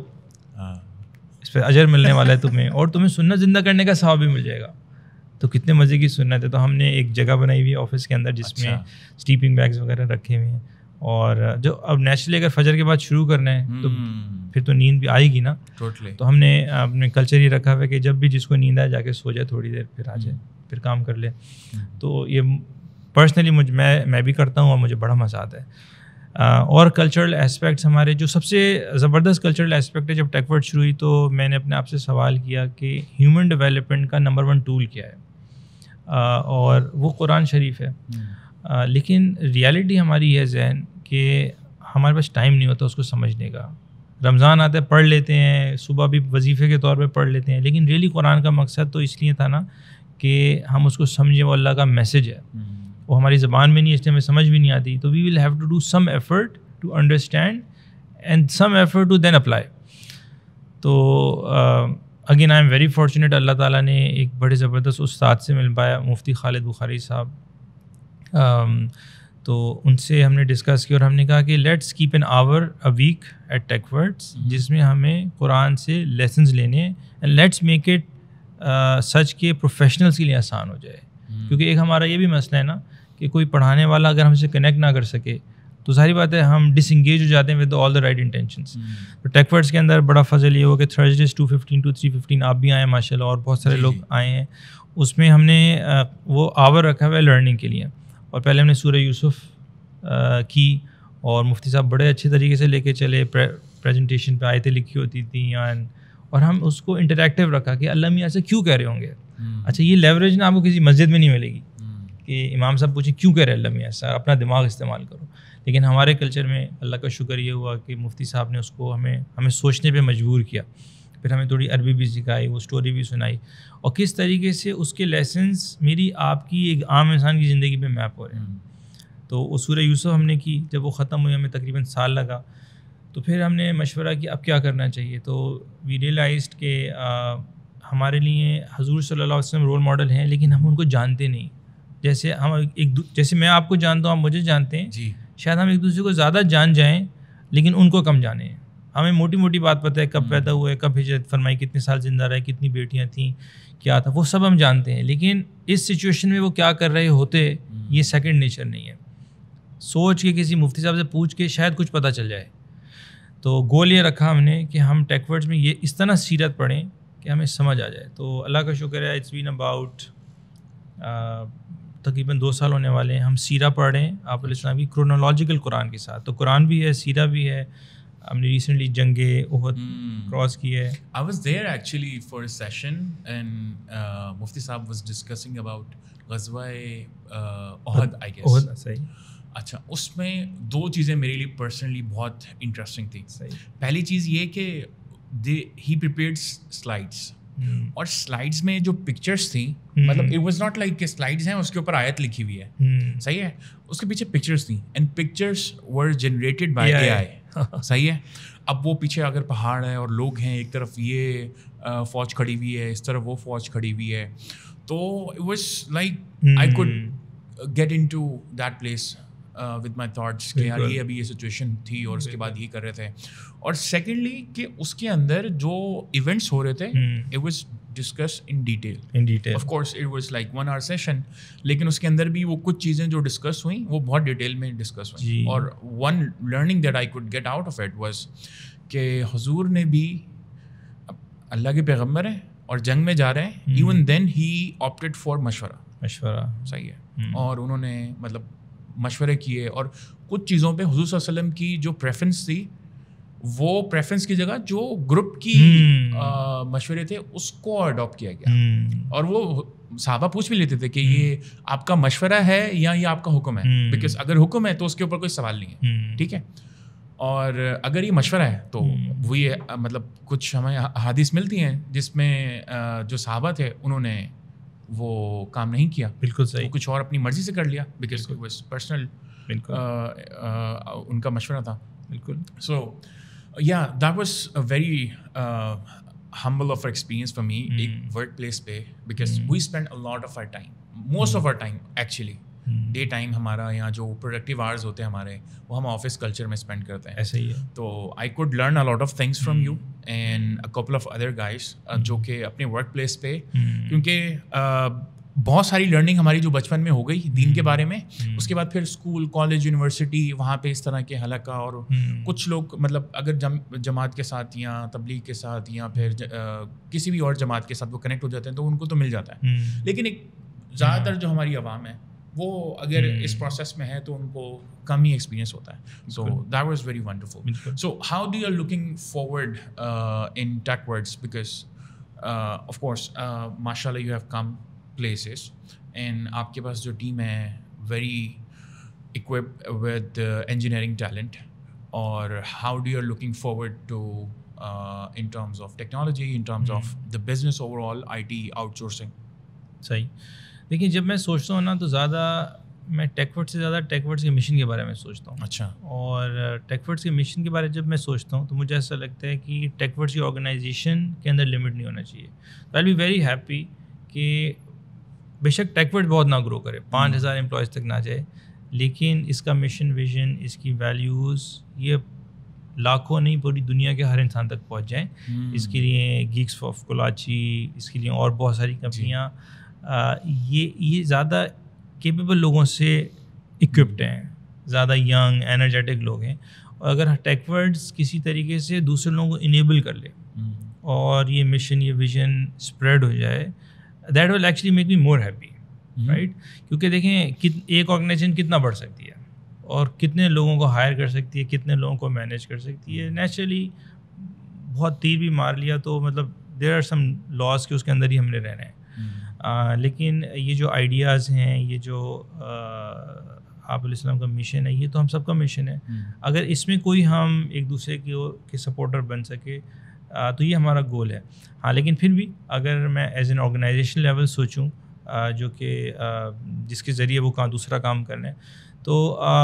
اس پہ اجر ملنے والا ہے تمہیں, اور تمہیں سنت زندہ کرنے کا ثواب بھی مل جائے گا. تو کتنے مزے کی سنت ہے. تو ہم نے ایک جگہ بنائی ہوئی ہے آفس کے اندر جس میں سلیپنگ بیگز وغیرہ رکھے ہوئے ہیں, اور جو اب نیچرلی اگر فجر کے بعد شروع کرنا ہے تو پھر تو نیند بھی آئے گی نا. تو ہم نے اپنے کلچر ہی رکھا ہوا ہے کہ جب بھی جس کو نیند آئے جا کے سو جائے تھوڑی دیر, پھر آ جائے, پھر کام کر لے. تو یہ پرسنلی مجھ میں میں بھی کرتا ہوں اور مجھے بڑا مزہ آتا ہے. اور کلچرل اسپیکٹس ہمارے جو سب سے زبردست کلچرل اسپیکٹ ہے, جب ٹیک ورڈ شروع ہوئی تو میں نے اپنے آپ سے سوال کیا کہ ہیومن ڈیولپمنٹ کا نمبر ون ٹول کیا ہے, اور وہ قرآن شریف ہے. لیکن ریالٹی ہماری یہ ذہن کہ ہمارے پاس ٹائم نہیں ہوتا اس کو سمجھنے کا. رمضان آتا ہے, پڑھ لیتے ہیں, صبح بھی وظیفے کے طور پہ پڑھ لیتے ہیں, لیکن ریئلی قرآن کا مقصد تو اس لیے تھا نا کہ ہم اس کو سمجھیں, وہ اللہ کا میسج ہے, وہ ہماری زبان میں نہیں, اس لیے ہمیں سمجھ بھی نہیں آتی. تو we will have to do some effort to understand and some effort to then apply. تو again I am very fortunate, اللہ تعالیٰ نے ایک بڑے زبردست استاد سے مل پایا, مفتی خالد بخاری صاحب. تو ان سے ہم نے ڈسکس کیا اور ہم نے کہا کہ let's keep an hour a week at take Words, جس میں ہمیں قرآن سے لیسنز لینے ہیں, and let's make it such کے پروفیشنلس کے لیے آسان ہو جائے. کیونکہ ایک ہمارا یہ بھی مسئلہ ہے نا کہ کوئی پڑھانے والا اگر ہم سے کنیکٹ نہ کر سکے تو ساری بات ہے ہم ڈس انگیج ہو جاتے ہیں with all the right intentions. تو ٹیک ورڈس کے اندر بڑا فضل یہ ہو کہ Thursdays two fifteen to three fifteen آپ بھی آئے ماشاء اللہ, اور بہت سارے لوگ آئے ہیں. اس میں ہم نے وہ آور رکھا ہوا ہے لرننگ کے لیے, اور پہلے ہم نے سورہ یوسف کی, اور مفتی صاحب بڑے اچھے طریقے سے لے کے چلے, پریزنٹیشن پہ آیتیں لکھی ہوتی تھیں, اور ہم اس کو انٹریکٹیو رکھا کہ اللہ میاں سے کیوں کہہ رہے ہوں گے. اچھا یہ لیوریج نا آپ کو کسی مسجد میں نہیں ملے گی کہ امام صاحب پوچھیں کیوں کہہ رہے اللہ میاں سے, اپنا دماغ استعمال کرو. لیکن ہمارے کلچر میں اللہ کا شکر یہ ہوا کہ مفتی صاحب نے اس کو ہمیں ہمیں سوچنے پہ مجبور کیا. پھر ہمیں تھوڑی عربی بھی سکھائی, وہ اسٹوری بھی سنائی, اور کس طریقے سے اس کے لیسنس میری آپ کی ایک عام انسان کی زندگی پہ میپ ہو رہے ہیں. تو وہ سورہ یوسف ہم نے کی, جب وہ ختم ہوئی ہمیں تقریباً سال لگا. تو پھر ہم نے مشورہ کیا اب کیا کرنا چاہیے. تو وی ریئلائزڈ کہ ہمارے لیے حضور صلی اللہ علیہ وسلم رول ماڈل ہیں, لیکن ہم ان کو جانتے نہیں. جیسے ہم ایک جیسے میں آپ کو جانتا ہوں, آپ مجھے جانتے ہیں جی, شاید ہم ایک دوسرے کو زیادہ جان جائیں لیکن ان کو کم جانیں. ہمیں موٹی موٹی بات پتہ ہے, کب پیدا ہوئے, کب ہجرت فرمائی, کتنے سال زندہ رہے, کتنی بیٹیاں تھیں, کیا تھا, وہ سب ہم جانتے ہیں. لیکن اس سچویشن میں وہ کیا کر رہے ہوتے, یہ سیکنڈ نیچر نہیں ہے. سوچ کے کسی مفتی صاحب سے پوچھ کے شاید کچھ پتہ چل جائے. تو گول یہ رکھا ہم نے کہ ہم ٹیک ورڈز میں یہ اس طرح سیرت پڑھیں کہ ہمیں سمجھ آ جائے. تو اللہ کا شکر ہے, اٹس بین اباؤٹ تقریباً دو سال ہونے والے ہیں ہم سیرہ پڑھ رہے ہیں آپ علیہ السلام کی کرونالوجیکل قرآن کے ساتھ. تو قرآن بھی ہے, سیرہ بھی ہے. ہم نے ریسنٹلی جنگ احد کراس کی ہے. I was there actually for a session and uh, مفتی صاحب was discussing about غزوہ احد I guess. احد صحیح. اچھا, اس میں دو چیزیں میرے لیے پرسنلی بہت انٹرسٹنگ تھی. پہلی چیز یہ کہ دے ہی پریپیئرڈ سلائڈس, اور سلائڈس میں جو پکچرس تھیں, مطلب اٹ واز ناٹ لائک کہ سلائڈس ہیں اس کے اوپر آیت لکھی ہوئی ہے, صحیح ہے, اس کے پیچھے پکچرس تھیں, and pictures were generated by A I, صحیح ہے. اب وہ پیچھے اگر پہاڑ ہے اور لوگ ہیں, ایک طرف یہ فوج کھڑی ہوئی ہے, اس طرف وہ فوج کھڑی ہوئی ہے, تو it was like I could get into that place with my thoughts کہ یار یہ ابھی یہ سچویشن تھی اور اس کے بعد یہ کر رہے تھے. اور سیکنڈلی کہ اس کے اندر جو ایونٹس ہو رہے تھے it was discussed in detail. Of course it was like one hour session, لیکن اس کے اندر بھی وہ کچھ چیزیں جو ڈسکس ہوئیں وہ بہت ڈیٹیل میں ڈسکس ہوئیں. اور one learning that I could get out of it was کہ حضور نے بھی, اللہ کے پیغمبر ہیں اور جنگ میں جا رہے ہیں, even then he opted for مشورہ. مشورہ صحیح ہے. اور انہوں نے مطلب مشورے کیے, اور کچھ چیزوں پہ حضور صلی اللہ علیہ وسلم کی جو پریفرنس تھی وہ پریفرنس کی جگہ جو گروپ کی مشورے تھے اس کو اڈاپٹ کیا گیا. اور وہ صحابہ پوچھ بھی لیتے تھے کہ یہ آپ کا مشورہ ہے یا یہ آپ کا حکم ہے, بیکاز اگر حکم ہے تو اس کے اوپر کوئی سوال نہیں ہے, ٹھیک ہے. اور اگر یہ مشورہ ہے تو وہی مطلب کچھ ہمیں احادیث ملتی ہیں جس میں جو صحابہ تھے انہوں نے وہ کام نہیں کیا. بالکل صحیح. کچھ اور اپنی مرضی سے کر لیا بیکاز اٹ واز پرسنل, ان کا مشورہ تھا. بالکل. So yeah that was a very humble of experience for me ایک ورک پلیس پہ, because we spend a lot of our time, most of our time actually day time ہمارا یہاں جو پروڈکٹیو آورز ہوتے ہیں ہمارے وہ ہم آفس کلچر میں اسپینڈ کرتے ہیں. ایسے ہی ہے. تو I could learn a lot of things from you and a couple of other guys جو کہ اپنے ورک پلیس پہ, کیونکہ بہت ساری لرننگ ہماری جو بچپن میں ہو گئی دین کے بارے میں, اس کے بعد پھر اسکول کالج یونیورسٹی وہاں پہ اس طرح کے حلقہ, اور کچھ لوگ مطلب اگر جماعت کے ساتھ یا تبلیغ کے ساتھ یا پھر کسی بھی اور جماعت کے ساتھ وہ کنیکٹ ہو جاتے ہیں تو ان کو تو مل جاتا ہے. لیکن ایک زیادہ تر جو ہماری عوام ہے وہ اگر اس پروسیس میں ہے تو ان کو کم ہی ایکسپیرینس ہوتا ہے. So that was very wonderful. So how do you are looking forward in Tech Words, because of course ماشاء اللہ you have come places and آپ کے پاس جو ٹیم ہے very equipped with uh, engineering talent, or how do you are looking forward to uh, in terms of technology, in terms mm. of the business overall, I T outsourcing? صحیح. دیکھیے جب میں سوچتا ہوں نا تو زیادہ میں ٹیک ورڈ سے زیادہ ٹیک ورڈس کے مشن کے بارے میں سوچتا ہوں. اچھا. اور ٹیک ورڈس کے مشن کے بارے میں جب میں سوچتا ہوں تو مجھے ایسا لگتا ہے کہ ٹیک ورڈس کی آرگنائزیشن کے اندر لمٹ نہیں ہونا چاہیے. I will be very happy کہ بے شک ٹیک ورڈ بہت نہ گرو کرے, پانچ ہزار امپلائیز تک نہ جائے, لیکن اس کا مشن ویژن, اس کی ویلیوز یہ لاکھوں نہیں پوری دنیا کے ہر انسان تک پہنچ جائیں. اس کے لیے گیکس آف کراچی, اس کے لیے اور بہت ساری کمپنیاں یہ یہ زیادہ کیپیبل لوگوں سے اکوپڈ ہیں, زیادہ ینگ انرجیٹک لوگ ہیں. اور اگر ٹیک ورڈز کسی طریقے سے دوسرے لوگوں کو انیبل کر لے اور یہ مشن یہ ویژن اسپریڈ ہو جائے, that will actually make me more happy, right. کیونکہ دیکھیں ایک آرگنائزیشن کتنا بڑھ سکتی ہے اور کتنے لوگوں کو ہائر کر سکتی ہے, کتنے لوگوں کو مینیج کر سکتی ہے. نیچرلی بہت تیر بھی مار لیا تو مطلب دیر آر سم لاس کہ اس کے اندر ہی ہم نے رہنا ہے. لیکن یہ جو آئیڈیاز ہیں, یہ جو آپ علیہ السلام کا مشن ہے, یہ تو ہم سب کا مشن ہے. اگر اس میں کوئی ہم ایک دوسرے کے سپورٹر بن سکے تو یہ ہمارا گول ہے. ہاں لیکن پھر بھی اگر میں ایز این آرگنائزیشن لیول سوچوں جو کہ جس کے ذریعے وہ کہاں دوسرا کام کرنا ہے, تو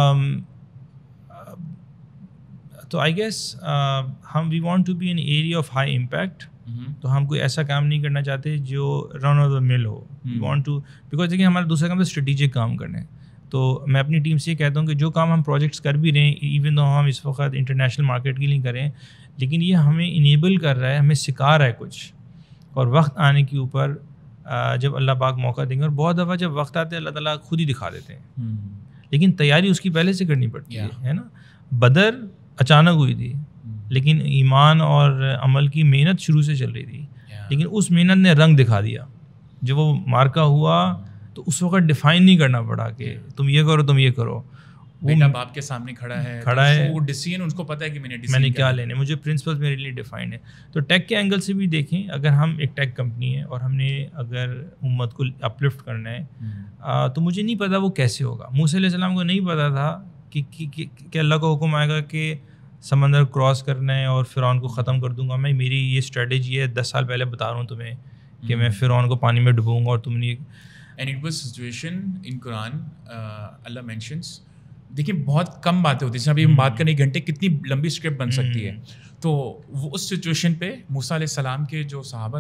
تو آئی گیس ہم we want to be an area of high impact. تو ہم کوئی ایسا کام نہیں کرنا چاہتے جو رن آف دا مل ہو. وی وانٹ ٹو, بیکاز دیکھیں ہمارا دوسرا کام تو اسٹریٹجک کام کرنا ہے. تو میں اپنی ٹیم سے یہ کہتا ہوں کہ جو کام ہم پروجیکٹس کر بھی رہے ہیں, ایون دو ہم اس وقت انٹرنیشنل مارکیٹ کے لیے کریں, لیکن یہ ہمیں انیبل کر رہا ہے, ہمیں سکھا رہا ہے کچھ. اور وقت آنے کے اوپر جب اللہ پاک موقع دیں گے, اور بہت دفعہ جب وقت آتے ہیں اللہ تعالیٰ خود ہی دکھا دیتے ہیں, لیکن تیاری اس کی پہلے سے کرنی پڑتی ہے, ہے نا. بدر اچانک ہوئی تھی, لیکن ایمان اور عمل کی محنت شروع سے چل رہی تھی, لیکن اس محنت نے رنگ دکھا دیا. جب وہ مارکا ہوا تو اس وقت ڈیفائن نہیں کرنا پڑا کہ تم یہ کرو تم یہ کرو. بیٹا باپ کے سامنے کھڑا ہے کھڑا ہے وہ ڈیسیژن اس کو پتہ ہے کہ میں نے میں نے کیا لینے, مجھے پرنسپلز میرے لیے ڈیفائنڈ ہے. تو ٹیک کے اینگل سے بھی دیکھیں, اگر ہم ایک ٹیک کمپنی ہے اور ہم نے اگر امت کو اپلفٹ کرنا ہے تو مجھے نہیں پتا وہ کیسے ہوگا. موسیٰ علیہ السلام کو نہیں پتا تھا کہ کہ اللہ کا حکم آئے گا کہ سمندر کراس کرنا ہے اور فرعون کو ختم کر دوں گا میں, میری یہ اسٹریٹجی ہے, دس سال پہلے بتا رہا ہوں تمہیں کہ میں فرعون کو پانی میں ڈبوں گا اور تم نے. And it was situation in قرآن اللہ مینشنس. دیکھیں بہت کم باتیں ہوتی ہیں, جیسے ابھی ہم بات کریں ایک گھنٹے کتنی لمبی اسکرپٹ بن سکتی ہے. تو وہ اس سچویشن پہ موسیٰ علیہ السلام کے جو صحابہ تھے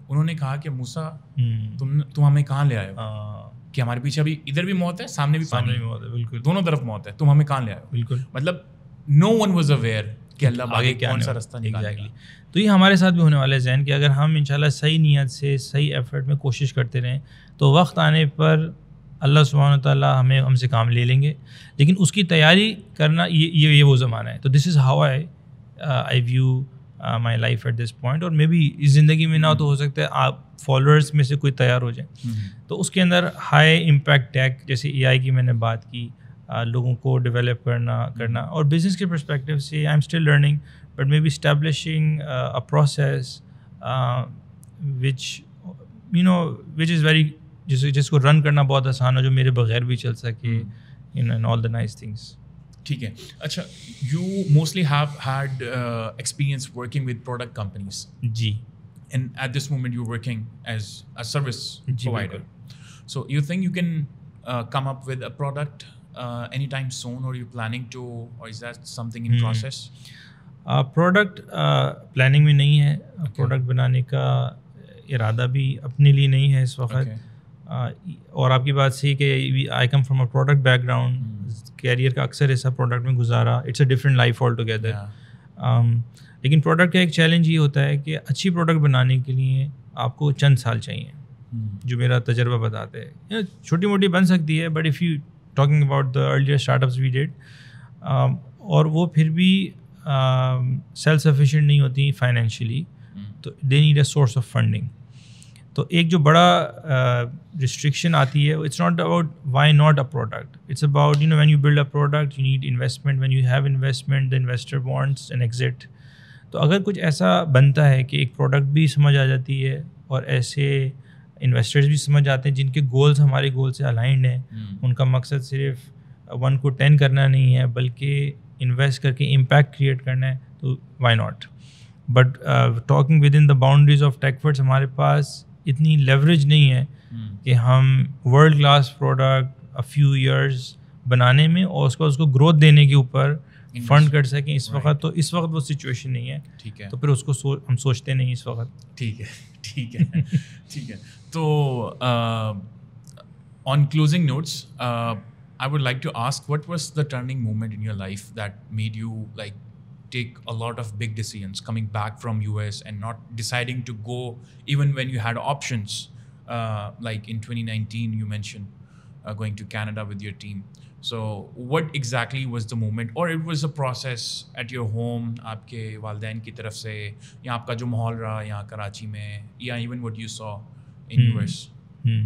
انہوں نے کہا کہ موسیٰ تم تم ہمیں کہاں لے آئے ہو کہ ہمارے پیچھے ابھی ادھر بھی موت ہے, سامنے بھی پانی ہے, بالکل دونوں طرف موت ہے, تم ہمیں کہاں لے آئے ہو. بالکل مطلب نو ون واز اویئر کہ اللہ آگے کون سا راستہ نکالے گا. تو یہ ہمارے ساتھ بھی ہونے والا ہے ذہن کہ اگر ہم انشاءاللہ صحیح نیت سے صحیح ایفرٹ میں کوشش کرتے رہیں تو وقت آنے پر اللہ سبحانہ تعالیٰ ہمیں ہم سے کام لے لیں گے. لیکن اس کی تیاری کرنا یہ یہ یہ وہ زمانہ ہے. تو this is how I I view my life at this point. اور مے بی اس زندگی میں نہ تو ہو سکتا ہے آپ فالوورس میں سے کوئی تیار ہو جائیں. تو اس کے اندر ہائی امپیکٹ ٹیک جیسے اے آئی کی میں نے بات کی, لوگوں کو ڈیولپ کرنا کرنا اور بزنس کے پرسپیکٹیو سے I am still learning but maybe establishing a process which you know which is very جس جس کو رن کرنا بہت آسان ہو, جو میرے بغیر بھی چل سکے ان آل دا نائس تھنگس. ٹھیک ہے. اچھا, you mostly have had experience working with product companies. جی. And at this moment you working as a service provider. So you think you can come up with a product any time soon, or you planning to, or is that something in process? Product planning میں نہیں ہے. Product بنانے کا ارادہ بھی اپنے لیے نہیں ہے اس وقت. اور آپ کی بات صحیح کہ I come from a product background, career کا اکثر حصہ پروڈکٹ میں گزارا. It's a different life altogether. لیکن پروڈکٹ کا ایک چیلنج یہ ہوتا ہے کہ اچھی پروڈکٹ بنانے کے لیے آپ کو چند سال چاہیے, جو میرا تجربہ بتاتے ہیں. چھوٹی موٹی بن سکتی ہے but if you talking about the earlier startups we did, اور وہ پھر بھی سیلف سفیشینٹ نہیں ہوتی فائنینشلی, تو they need a source of funding. تو ایک جو بڑا ریسٹرکشن آتی ہے, it's not about why not a product, it's about you know when you build a product you need investment, when you have investment the investor wants an exit. تو اگر کچھ ایسا بنتا ہے کہ ایک پروڈکٹ بھی سمجھ آ جاتی ہے اور ایسے انویسٹرز بھی سمجھ آتے ہیں جن کے گولز ہمارے گول سے الائنڈ ہیں, ان کا مقصد صرف ون کو ٹین کرنا نہیں ہے بلکہ انویسٹ کر کے امپیکٹ کریٹ کرنا ہے, تو why not. But talking with in the boundaries of Tech Words, ہمارے پاس اتنی لیوریج نہیں ہے کہ ہم world class product a few years بنانے میں اور اس کو اس کو گروتھ دینے کے اوپر فنڈ کر سکیں اس وقت. تو اس وقت وہ سچویشن نہیں ہے. ٹھیک ہے. تو پھر اس کو سو ہم سوچتے نہیں اس وقت. ٹھیک ہے ٹھیک ہے ٹھیک ہے. تو on closing notes, I would like to ask, what was the turning moment in your life that made you like take a lot of big decisions coming back from U S and not deciding to go even when you had options, uh, like in twenty nineteen you mentioned uh, going to Canada with your team. So what exactly was the moment, or it was a process at your home, aapke walidain ki taraf se, ya aapka jo mahol raha yahan Karachi mein, ya even what you saw in U S? hmm.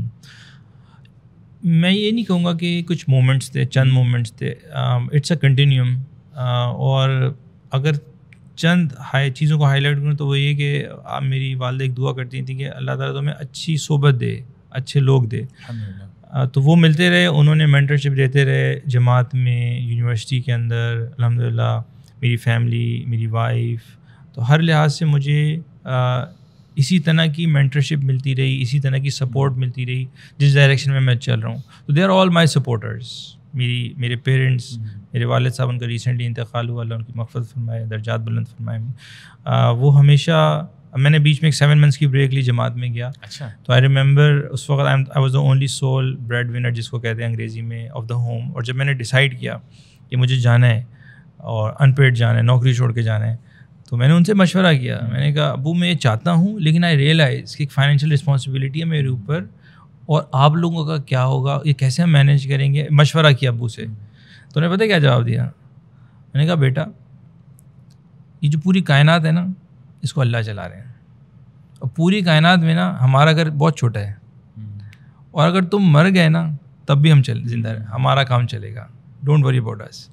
میں یہ نہیں کہوں گا کہ کچھ moments تھے, چند moments تھے. It's a continuum. اور اگر چند ہائی چیزوں کو ہائی لائٹ کروں تو وہ یہ کہ میری والدہ ایک دعا کرتی تھیں کہ اللہ تعالیٰ تمہیں اچھی صحبت دے, اچھے لوگ دے. تو وہ ملتے رہے, انہوں نے مینٹرشپ دیتے رہے جماعت میں, یونیورسٹی کے اندر. الحمدللہ میری فیملی, میری وائف, تو ہر لحاظ سے مجھے اسی طرح کی مینٹرشپ ملتی رہی, اسی طرح کی سپورٹ ملتی رہی جس ڈائریکشن میں میں چل رہا ہوں. تو they are all my supporters. میری میرے پیرنٹس, میرے والد صاحب, ان کا ریسنٹلی انتقال ہوا, اللہ ان کی مغفرت فرمائے, درجات بلند فرمائے. وہ ہمیشہ, میں نے بیچ میں ایک سیون منتھس کی بریک لی, جماعت میں گیا. اچھا. تو آئی ریممبر اس وقت I was the only sole breadwinner جس کو کہتے ہیں انگریزی میں, آف دا ہوم. اور جب میں نے ڈیسائیڈ کیا کہ مجھے جانا ہے اور ان پیڈ جانا ہے, نوکری چھوڑ کے جانا ہے, تو میں نے ان سے مشورہ کیا. میں نے کہا ابو میں یہ چاہتا ہوں, لیکن آئی ریئلائز کہ ایک فائنینشیل رسپانسبلٹی ہے میرے اوپر, اور آپ لوگوں کا کیا ہوگا, یہ کیسے ہم مینیج کریں گے. مشورہ کیا ابو سے. تو انہوں نے پتہ کیا جواب دیا. میں نے کہا بیٹا, یہ جو پوری کائنات ہے نا, اس کو اللہ چلا رہے ہیں, اور پوری کائنات میں نا ہمارا گھر بہت چھوٹا ہے, اور اگر تم مر گئے نا تب بھی ہم چل زندہ رہیں, ہمارا کام چلے گا, ڈونٹ وری اباؤٹ اس.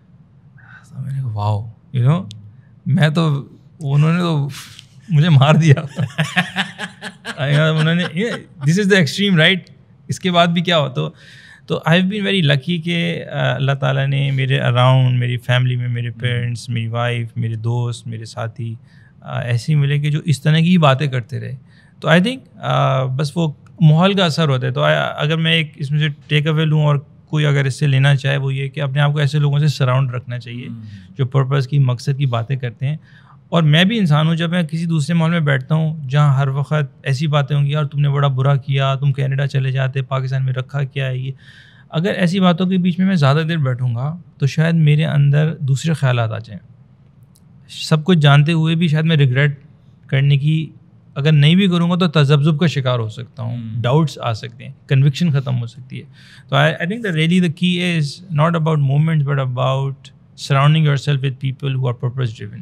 تو میں نے کہا واو, یو نو, میں تو, انہوں نے تو مجھے مار دیا. انہوں نے, دس از دا ایکسٹریم رائٹ, اس کے بعد بھی کیا ہو. تو تو I have been very lucky کہ اللہ تعالیٰ نے میرے اراؤنڈ, میری فیملی میں, میرے پیرنٹس, میری وائف, میرے دوست, میرے ساتھی ایسے ملے کہ جو اس طرح کی ہی باتیں کرتے رہے. تو آئی تھنک بس وہ ماحول کا اثر ہوتا ہے. تو اگر میں ایک اس میں سے ٹیک اوے لوں, اور کوئی اگر اس سے لینا چاہے, وہ یہ کہ اپنے آپ کو ایسے لوگوں سے سراؤنڈ رکھنا چاہیے جو پرپز کی, مقصد کی باتیں کرتے ہیں. اور میں بھی انسان ہوں, جب میں کسی دوسرے ماحول میں بیٹھتا ہوں جہاں ہر وقت ایسی باتیں ہوں گی, یار تم نے بڑا برا کیا, تم کینیڈا چلے جاتے, پاکستان میں رکھا کیا ہے یہ, اگر ایسی باتوں کے بیچ میں میں زیادہ دیر بیٹھوں گا تو شاید میرے اندر دوسرے خیالات آ جائیں. سب کچھ جانتے ہوئے بھی شاید میں ریگریٹ کرنے کی اگر نہیں بھی کروں گا تو تذبذب کا شکار ہو سکتا ہوں, ڈاؤٹس آ سکتے ہیں, کنوکشن ختم ہو سکتی ہے. تو آئی think the really the key is not about moments but about surrounding yourself with people who are purpose driven.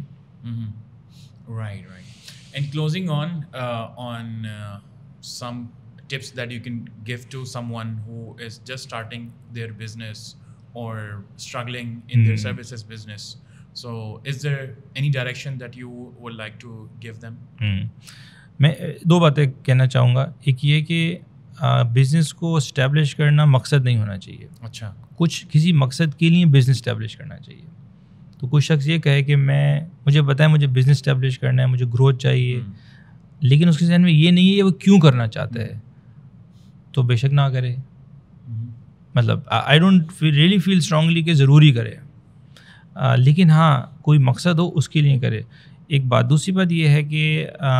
Right, right. And closing on uh, on uh, some tips that you can give to someone who is just starting their business or struggling in mm. their services business. So is there any direction that you would like to give them? mm. میں دو باتیں کہنا چاہوں گا. ایک یہ کہ business کو establish کرنا مقصد نہیں ہونا چاہیے. اچھا, کچھ کسی مقصد کے لیے بزنس اسٹیبلش کرنا چاہیے. تو کوئی شخص یہ کہے کہ میں مجھے بتائیں مجھے بزنس اسٹیبلش کرنا ہے, مجھے گروتھ چاہیے, لیکن اس کے ذہن میں یہ نہیں ہے کہ وہ کیوں کرنا چاہتا ہے, تو بے شک نہ کرے. مطلب I don't really feel strongly کہ ضروری کرے, لیکن ہاں کوئی مقصد ہو اس کے لیے کرے. ایک بات. دوسری بات یہ ہے کہ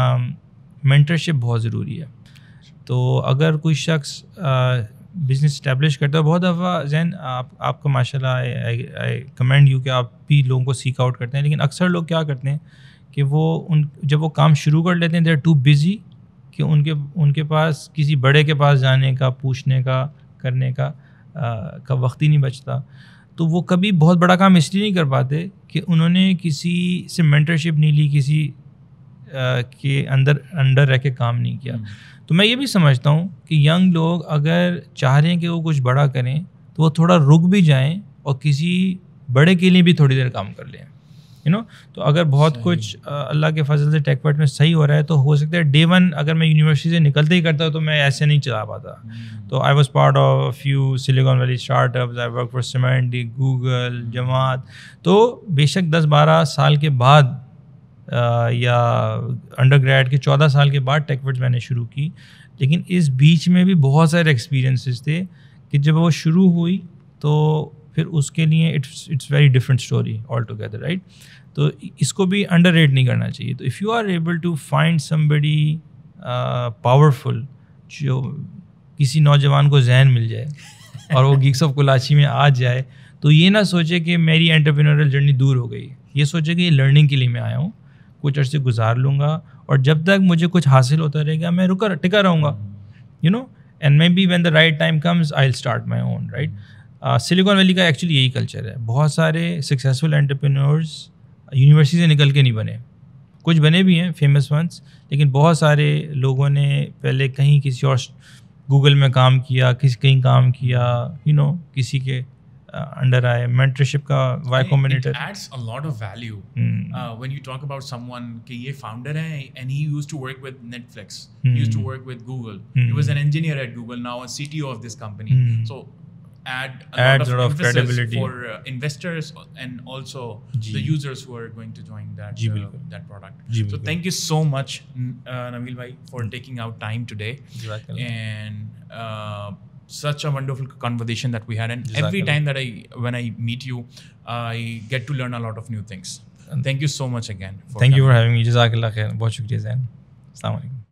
مینٹرشپ بہت ضروری ہے. تو اگر کوئی شخص بزنس اسٹیبلش کرتا ہے, بہت دفعہ ذہن آپ آپ کا ماشاء اللہ آئی کمینڈ یو کہ آپ بھی لوگوں کو سیک آؤٹ کرتے ہیں, لیکن اکثر لوگ کیا کرتے ہیں کہ وہ ان جب وہ کام شروع کر لیتے ہیں دے آر ٹو بزی کہ ان کے ان کے پاس کسی بڑے کے پاس جانے کا, پوچھنے کا, کرنے کا کا وقت ہی نہیں بچتا. تو وہ کبھی بہت بڑا کام اس لیے نہیں کر پاتے کہ انہوں نے کسی سے مینٹرشپ نہیں لی, کسی کے اندر انڈر رہ کے کام نہیں کیا. تو میں یہ بھی سمجھتا ہوں کہ ینگ لوگ اگر چاہ رہے ہیں کہ وہ کچھ بڑا کریں تو وہ تھوڑا رک بھی جائیں اور کسی بڑے کے لیے بھی تھوڑی دیر کام کر لیں, یو نو. تو اگر بہت کچھ اللہ کے فضل سے ٹیک ورڈ میں صحیح ہو رہا ہے تو ہو سکتا ہے ڈے ون اگر میں یونیورسٹی سے نکلتے ہی کرتا تو میں ایسے نہیں چلا پاتا. تو I was part of few Silicon Valley startups, I work for Symantec, Google, جماعت. تو بے شک دس بارہ سال کے بعد یا انڈر گریڈ کے چودہ سال کے بعد ٹیک ورڈز میں نے شروع کی, لیکن اس بیچ میں بھی بہت سارے ایکسپیرینسز تھے کہ جب وہ شروع ہوئی تو پھر اس کے لیے it's it's very different story altogether, right. تو اس کو بھی انڈر ریٹ نہیں کرنا چاہیے. تو if you are able to find somebody powerful, جو کسی نوجوان کو ذہن مل جائے اور وہ گیکس آف کلاچی میں آ جائے, تو یہ نہ سوچے کہ میری انٹرپرینورل جرنی دور ہو گئی, یہ سوچے کہ یہ لرننگ کے لیے میں آیا ہوں, کچھ عرصے گزار لوں گا اور جب تک مجھے کچھ حاصل ہوتا رہے گا میں رکا ٹکا رہوں گا, you know. And maybe when the right time comes I will start my own, right. Silicon Valley کا ایکچولی یہی کلچر ہے. بہت سارے سکسیزفل انٹرپرینورز یونیورسٹی سے نکل کے نہیں بنے, کچھ بنے بھی ہیں فیمس ونس, لیکن بہت سارے لوگوں نے پہلے کہیں کسی اور گوگل میں کام کیا, کسی کہیں کام کیا, یو نو, کسی کے انڈر آئے. مینٹرشپ کا Y Combinator adds a lot of value when you talk about someone کہ یہ فاؤنڈر ہیں and he used to work with Netflix, he used to work with Google, he was an engineer at Google, now C T O of this company. So add a Adds lot of, of emphasis credibility for uh, investors and also Ji. the users who are going to join that Ji, uh, that product. Ji, so thank you so much uh, Nabil bhai for mm. taking out time today, and uh, such a wonderful conversation that we had, and Jazakallah. Every time that I when I meet you I get to learn a lot of new things. Thank you so much again for thank coming. You for having me. Jazakallah khair. Bahut shukriya Zain. Assalamu alaikum.